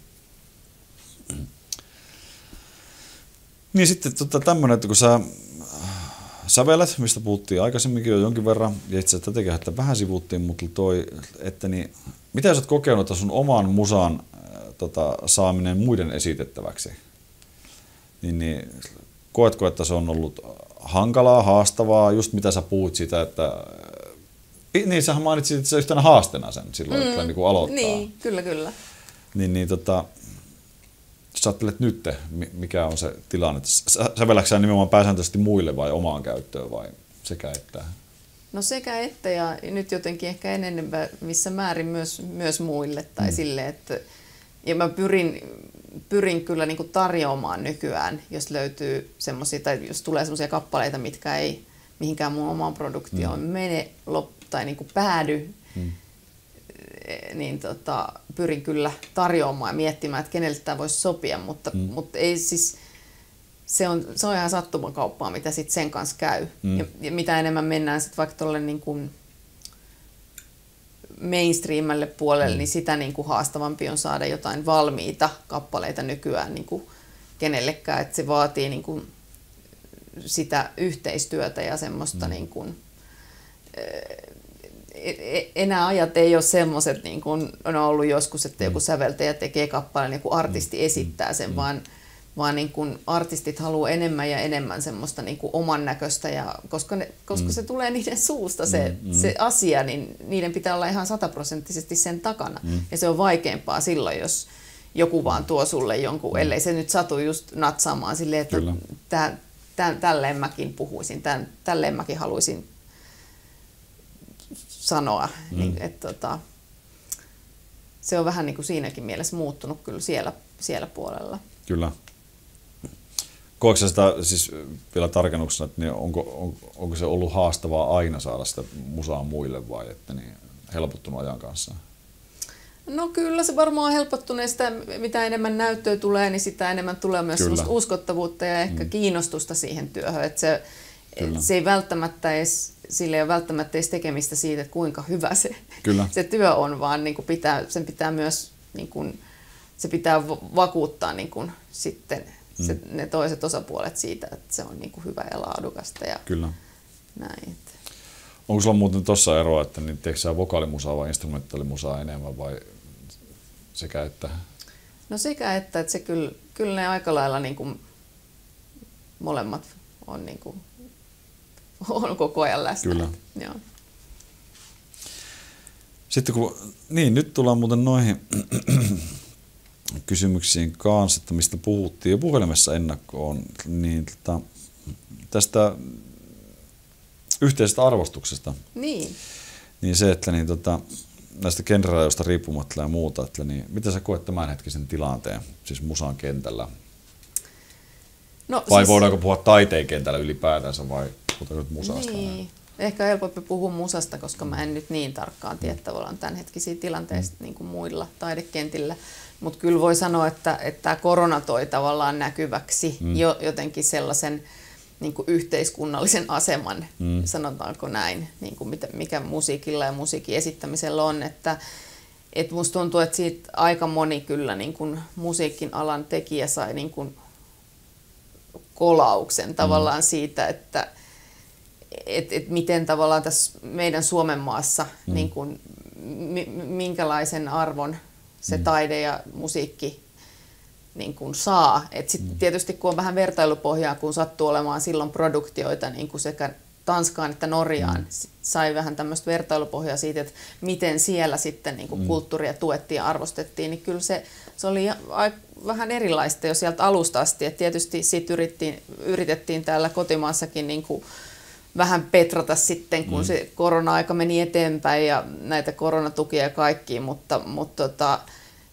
Niin sitten tota, tämmöinen, että kun sä sävelet, mistä puhuttiin aikaisemminkin jo jonkin verran, ja itse asiassa tätäkin että vähän sivuttiin, mutta toi, että niin, mitä sä oot kokenut, että sun oman musan äh, tota, saaminen muiden esitettäväksi? Niin, niin, koetko, että se on ollut hankalaa, haastavaa, just mitä sä puhuit siitä, että niin sähän mainitsit itse yhtenä haasteena sen silloin, mm, että niin kuin aloittaa. Niin, kyllä, kyllä. Niin, niin tota, sä ajattelet nyt, mikä on se tilanne? Sävelätkö sä nimenomaan pääsääntöisesti muille vai omaan käyttöön vai sekä että? No sekä että ja nyt jotenkin ehkä enemmän missä määrin myös, myös muille tai mm. silleen, että ja mä pyrin, pyrin kyllä niin kuin tarjoamaan nykyään, jos löytyy semmoisia tai jos tulee semmoisia kappaleita, mitkä ei mihinkään mun omaan produktioon mm. mene lop, tai niin kuin päädy, mm. niin tota, pyrin kyllä tarjoamaan ja miettimään, että kenelle tämä voisi sopia, mutta, mm. mutta ei siis, se on, se on ihan sattumakauppaa, mitä sit sen kanssa käy. Mm. Ja, ja mitä enemmän mennään sit vaikka tuolle niin kuin mainstreamalle puolelle, mm. niin sitä niin kuin haastavampi on saada jotain valmiita kappaleita nykyään niin kuin kenellekään, että se vaatii niin kuin sitä yhteistyötä ja semmoista mm. niin kuin, enää ajat ei ole semmoiset, niin kuin on ollut joskus, että joku säveltäjä tekee kappaleen, niin joku artisti esittää sen, vaan, vaan niin kuin artistit haluaa enemmän ja enemmän semmoista niin kuin oman näköistä, ja koska, ne, koska se tulee niiden suusta se, se asia, niin niiden pitää olla ihan sataprosenttisesti sen takana. Ja se on vaikeampaa silloin, jos joku vaan tuo sulle jonkun, ellei se nyt satu just natsaamaan silleen, että tämän, tämän, tälleen mäkin puhuisin, tämän, tälleen mäkin haluaisin sanoa, mm. niin, että tota, se on vähän niin kuin siinäkin mielessä muuttunut kyllä siellä, siellä puolella. Kyllä. Koetko sä sitä, siis vielä tarkennuksena, että niin onko, on, onko se ollut haastavaa aina saada sitä musaa muille vai että niin helpottunut ajan kanssa? No kyllä se varmaan on helpottunut, sitä mitä enemmän näyttöä tulee, niin sitä enemmän tulee myös uskottavuutta ja ehkä mm. kiinnostusta siihen työhön. Että se, et se ei välttämättä edes, sillä ei ole välttämättä edes tekemistä siitä, että kuinka hyvä se, se työ on, vaan niin kuin pitää, sen pitää myös niin kuin, se pitää vakuuttaa niin kuin sitten mm. se, ne toiset osapuolet siitä, että se on niin kuin hyvä ja laadukasta. Ja kyllä. Näin. Onko sulla muuten tuossa eroa, että niin teekö sä vokaalimusaa vai instrumentaalimusaa enemmän vai sekä että? No sekä että, että se kyllä, kyllä ne aika lailla niin kuin molemmat on, niin kuin, on koko ajan läsnä. Kyllä. Joo. Sitten kun, niin nyt tullaan muuten noihin kysymyksiin kanssa, että mistä puhuttiin jo puhelimessa ennakkoon, niin tota, tästä yhteisestä arvostuksesta. Niin. Niin se, että niin, tota, näistä genrerajoista riippumatta ja muuta, että niin, miten sä koet tämänhetkisen tilanteen, siis musan kentällä? No, vai siis, voidaanko puhua taiteen kentällä ylipäätänsä vai puhutaanko nyt musasta? Niin. Ehkä helpompi puhua musasta, koska mä en nyt niin tarkkaan tiedä mm. tavallaan tämänhetkisiä tilanteista mm. niin kuin muilla taidekentillä. Mutta kyllä voi sanoa, että, että tämä korona toi tavallaan näkyväksi mm. jo, jotenkin sellaisen niin kuin yhteiskunnallisen aseman, mm. sanotaanko näin, niin kuin mitä, mikä musiikilla ja musiikin esittämisellä on. Että, et musta tuntuu, että siitä aika moni kyllä niin kuin musiikin alan tekijä sai niin kuin kolauksen tavallaan mm. siitä, että et, et miten tavallaan tässä meidän Suomen maassa, mm. niin kuin, minkälaisen arvon se mm. taide ja musiikki niin kuin saa. Et sit mm. tietysti kun on vähän vertailupohjaa, kun sattuu olemaan silloin produktioita niin kuin sekä Tanskaan että Norjaan, mm. sai vähän tämmöistä vertailupohjaa siitä, että miten siellä sitten niin kuin mm. kulttuuria tuettiin ja arvostettiin, niin kyllä se, se oli vähän erilaista jo sieltä alusta asti. Et tietysti siitä yritettiin, yritettiin täällä kotimaassakin niin kuin vähän petrata sitten, kun mm. se korona-aika meni eteenpäin ja näitä koronatukia ja kaikkia, mutta, mutta tota,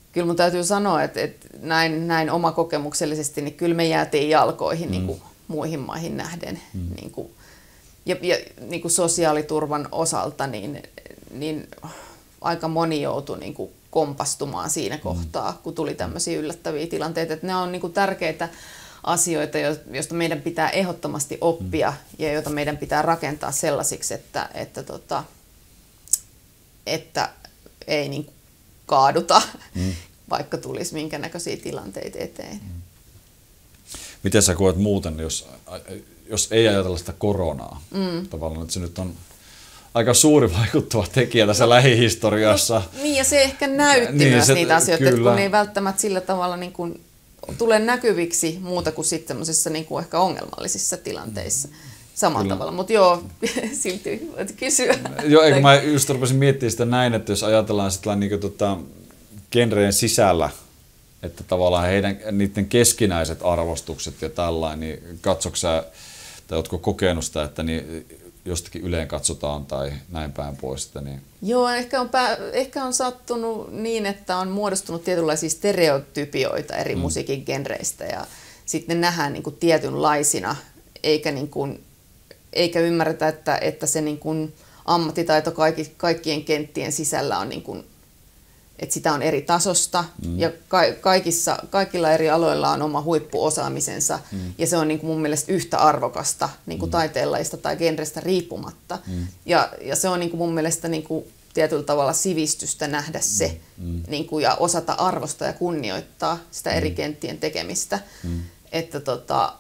kyllä mun täytyy sanoa, että, että näin, näin omakokemuksellisesti, niin kyllä me jäätiin jalkoihin mm. niin kuin muihin maihin nähden. Mm. Niin kuin, ja ja niin kuin sosiaaliturvan osalta, niin, niin aika moni joutui niin kuin kompastumaan siinä mm. kohtaa, kun tuli tämmöisiä yllättäviä tilanteita. Että ne on niin kuin tärkeitä asioita, joista meidän pitää ehdottomasti oppia mm. ja joita meidän pitää rakentaa sellaisiksi, että, että, tota, että ei niin kuin kaaduta, mm. vaikka tulisi minkä näköisiä tilanteita eteen. Mm. Miten sä koet muuten, jos, jos ei ajatella sitä koronaa? Mm. Tavallaan, että se nyt on aika suuri vaikuttava tekijä tässä no, lähihistoriassa. No, niin, ja se ehkä näytti niin, myös se, niitä asioita, kyllä. Kun ne ei välttämättä sillä tavalla niin kuin tule näkyviksi muuta kuin sitten semmoisissa niin kuin ehkä ongelmallisissa tilanteissa. Samalla kyllä. tavalla, mutta joo, silti voit kysyä. Joo, eikö mä just rupesin miettimään sitä näin, että jos ajatellaan sitä niin kuin tota, genreen sisällä, että tavallaan heidän niiden keskinäiset arvostukset ja tällainen, niin katsoksä, tai ootko kokenut sitä, että niin jostakin yleen katsotaan tai näin päin pois? Että niin. Joo, ehkä on, pää, ehkä on sattunut niin, että on muodostunut tietynlaisia stereotypioita eri mm. musiikin genreistä ja sitten ne nähdään niin kuin tietynlaisina, eikä, niin kuin, eikä ymmärretä, että, että se niin kuin ammattitaito kaikki, kaikkien kenttien sisällä on niin kuin, että sitä on eri tasosta mm. ja ka- kaikissa, kaikilla eri aloilla on oma huippuosaamisensa mm. ja se on niin kuin mun mielestä yhtä arvokasta niin kuin mm. taiteenlajista tai genrestä riippumatta. Mm. Ja, ja se on niin kuin mun mielestä niin kuin tietyllä tavalla sivistystä nähdä se mm. niin kuin, ja osata arvostaa ja kunnioittaa sitä mm. eri kenttien tekemistä. Mm. Että tota,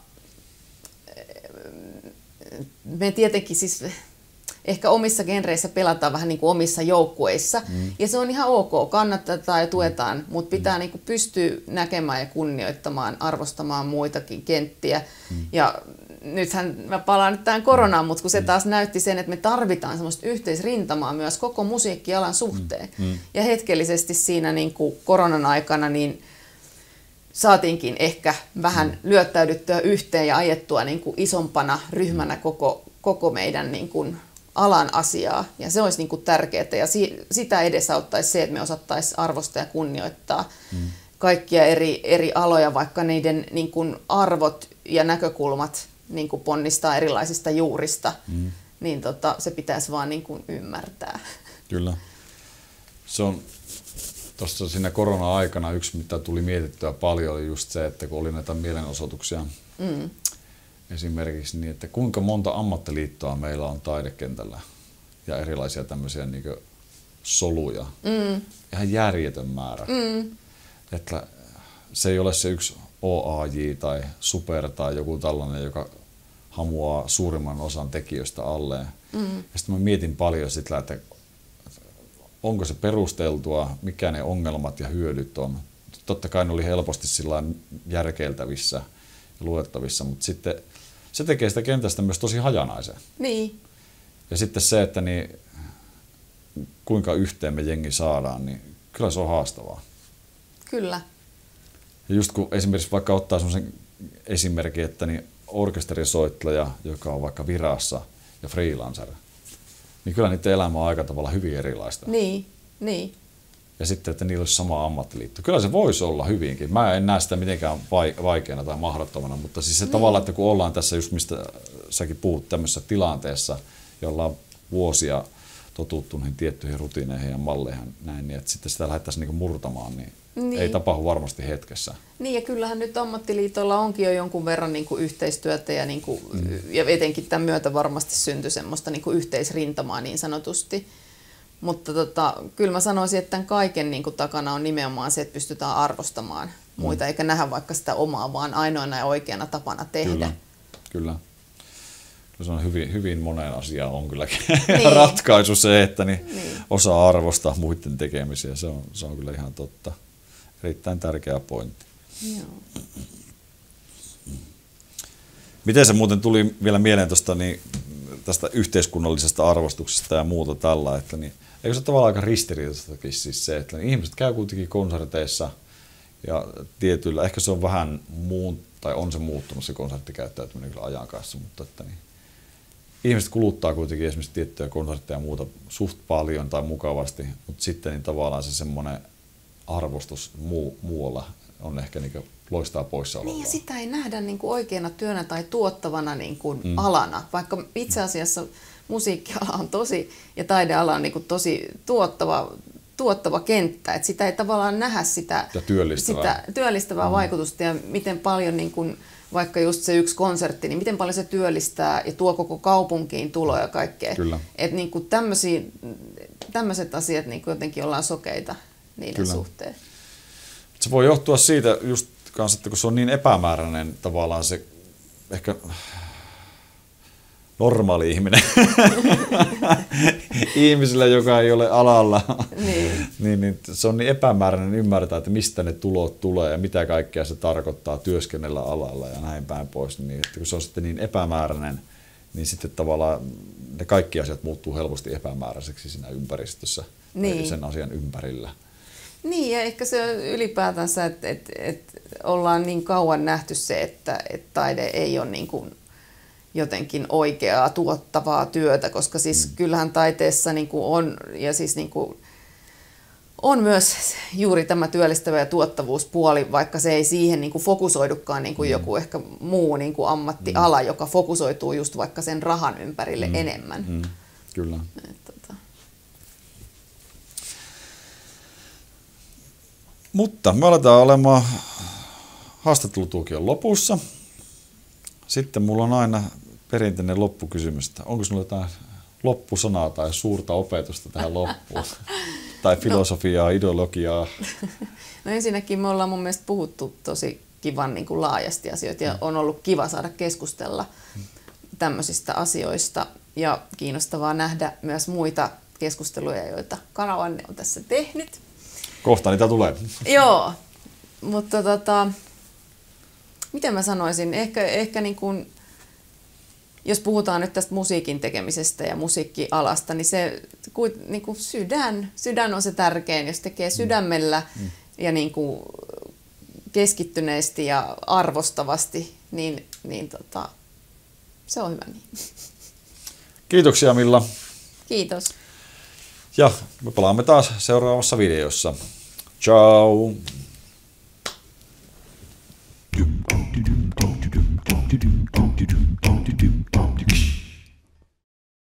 me tietenkin siis ehkä omissa genreissä pelataan vähän niin kuin omissa joukkueissa. Mm. Ja se on ihan ok, kannatetaan ja tuetaan, mutta pitää mm. niin kuin pystyä näkemään ja kunnioittamaan, arvostamaan muitakin kenttiä. Mm. Ja nythän mä palaan nyt tähän koronaan, mutta kun se taas näytti sen, että me tarvitaan semmoista yhteisrintamaa myös koko musiikkialan suhteen. Mm. Ja hetkellisesti siinä niin kuin koronan aikana niin saatiinkin ehkä vähän lyöttäydyttyä yhteen ja ajettua niin kuin isompana ryhmänä koko, koko meidän niin kuin alan asiaa, ja se olisi niin kuin tärkeää, ja si- sitä edesauttaisi se, että me osattaisiin arvostaa ja kunnioittaa mm. kaikkia eri, eri aloja, vaikka niiden niin kuin arvot ja näkökulmat niin kuin ponnistaa erilaisista juurista, mm. niin tota, se pitäisi vaan niin kuin ymmärtää. Kyllä. Se on tuossa siinä korona-aikana yksi, mitä tuli mietittyä paljon, oli just se, että kun oli näitä mielenosoituksia, mm. esimerkiksi niin, että kuinka monta ammattiliittoa meillä on taidekentällä ja erilaisia tämmöisiä niin kuin soluja. Mm. Ihan järjetön määrä. Mm. Että se ei ole se yksi O A J tai Super tai joku tällainen, joka hamuaa suurimman osan tekijöistä alleen. Mm. Ja sitten mä mietin paljon sitä, että onko se perusteltua, mikä ne ongelmat ja hyödyt on. Totta kai ne oli helposti sillain järkeiltävissä ja luettavissa, mutta sitten se tekee sitä kentästä myös tosi hajanaisen. Niin. Ja sitten se, että niin, kuinka yhteen me jengi saadaan, niin kyllä se on haastavaa. Kyllä. Ja just kun esimerkiksi vaikka ottaa sellaisen esimerkin, että niin orkesterisoittaja, joka on vaikka virassa ja freelancer, niin kyllä niiden elämä on aika tavalla hyvin erilaista. Niin, niin. Ja sitten, että niillä olisi sama ammattiliitto. Kyllä se voisi olla hyvinkin. Mä en näe sitä mitenkään vaikeana tai mahdottomana, mutta siis se niin. Tavalla, että kun ollaan tässä just mistä säkin puhut tämmöisessä tilanteessa, jolla on vuosia totuttu niihin tiettyihin rutiineihin ja malleihin näin, niin että sitten sitä lähdettäisiin niinku murtamaan, niin, niin ei tapahdu varmasti hetkessä. Niin ja kyllähän nyt ammattiliitoilla onkin jo jonkun verran niin kuin yhteistyötä ja, niin kuin, mm. ja etenkin tämän myötä varmasti syntyi semmoista niin kuin yhteisrintamaa niin sanotusti. Mutta tota, kyllä mä sanoisin, että tämän kaiken niin kuin takana on nimenomaan se, että pystytään arvostamaan muita, mm. eikä nähdä vaikka sitä omaa, vaan ainoana ja oikeana tapana tehdä. Kyllä, kyllä. Se on hyvin, hyvin moneen asiaan on kylläkin niin. ratkaisu se, että niin niin. osaa arvostaa muiden tekemisiä. Se on, se on kyllä ihan totta. Erittäin tärkeä pointti. Joo. Miten se muuten tuli vielä mieleen tuosta, niin, tästä yhteiskunnallisesta arvostuksesta ja muuta tällä, että niin, eikö se tavallaan aika ristiriitaistakin siis se, että niin ihmiset käy kuitenkin konserteissa ja tietyillä, ehkä se on vähän muun, tai on se muuttunut se konserttikäyttäytyminen kyllä ajan kanssa, mutta että niin, ihmiset kuluttaa kuitenkin esimerkiksi tiettyjä konsertteja ja muuta suht paljon tai mukavasti, mutta sitten niin tavallaan se semmoinen arvostus muu, muualla on ehkä niin loistaa poissaololla. Niin, ja sitä ei nähdä niin kuin oikeana työnä tai tuottavana niin kuin mm. alana, vaikka itse asiassa musiikkiala on tosi, ja taideala on niin kuin tosi tuottava, tuottava kenttä, että sitä ei tavallaan nähdä sitä, ja työllistävää, sitä työllistävää mm. vaikutusta, ja miten paljon niin kuin, vaikka just se yksi konsertti, niin miten paljon se työllistää ja tuo koko kaupunkiin tuloja ja kaikkea. Että niin kuin tämmöiset asiat niin kuin jotenkin ollaan sokeita niiden Kyllä. suhteen. Se voi johtua siitä just kanssa, että kun se on niin epämääräinen tavallaan se ehkä normaali ihminen ihmisellä, joka ei ole alalla, niin. niin, niin se on niin epämääräinen ymmärtää, että mistä ne tulot tulee ja mitä kaikkea se tarkoittaa työskennellä alalla ja näin päin pois. Niin, että kun se on sitten niin epämääräinen, niin sitten tavallaan ne kaikki asiat muuttuu helposti epämääräiseksi siinä ympäristössä niin. sen asian ympärillä. Niin, ja ehkä se ylipäätänsä, että, että, että ollaan niin kauan nähty se, että, että taide ei ole niin kuin jotenkin oikeaa tuottavaa työtä, koska siis mm. kyllähän taiteessa niin kuin on, ja siis niin kuin on myös juuri tämä työllistävä ja tuottavuuspuoli, vaikka se ei siihen niin kuin fokusoidukaan niin kuin mm. joku ehkä muu niin kuin ammattiala, mm. joka fokusoituu just vaikka sen rahan ympärille mm. enemmän. Mm. Kyllä. Et, tota. Mutta me aletaan olemaan haastattelutuokion lopussa. Sitten mulla on aina perinteinen loppukysymys, että onko sinulla jotain loppusanaa tai suurta opetusta tähän loppuun? Tai filosofiaa, no. ideologiaa? No ensinnäkin me ollaan mun mielestä puhuttu tosi kivan niin kuin laajasti asioita ja on ollut kiva saada keskustella tämmöisistä asioista ja kiinnostavaa nähdä myös muita keskusteluja, joita kanavanne on tässä tehnyt. Kohta niitä tulee. Joo, mutta tota, miten mä sanoisin, ehkä, ehkä niin kuin, jos puhutaan nyt tästä musiikin tekemisestä ja musiikkialasta, niin se niin kuin sydän, sydän on se tärkein, jos tekee sydämellä mm. ja niin kuin keskittyneesti ja arvostavasti, niin, niin tota, se on hyvä niin. Kiitoksia Milla. Kiitos. Ja me palaamme taas seuraavassa videossa. Ciao!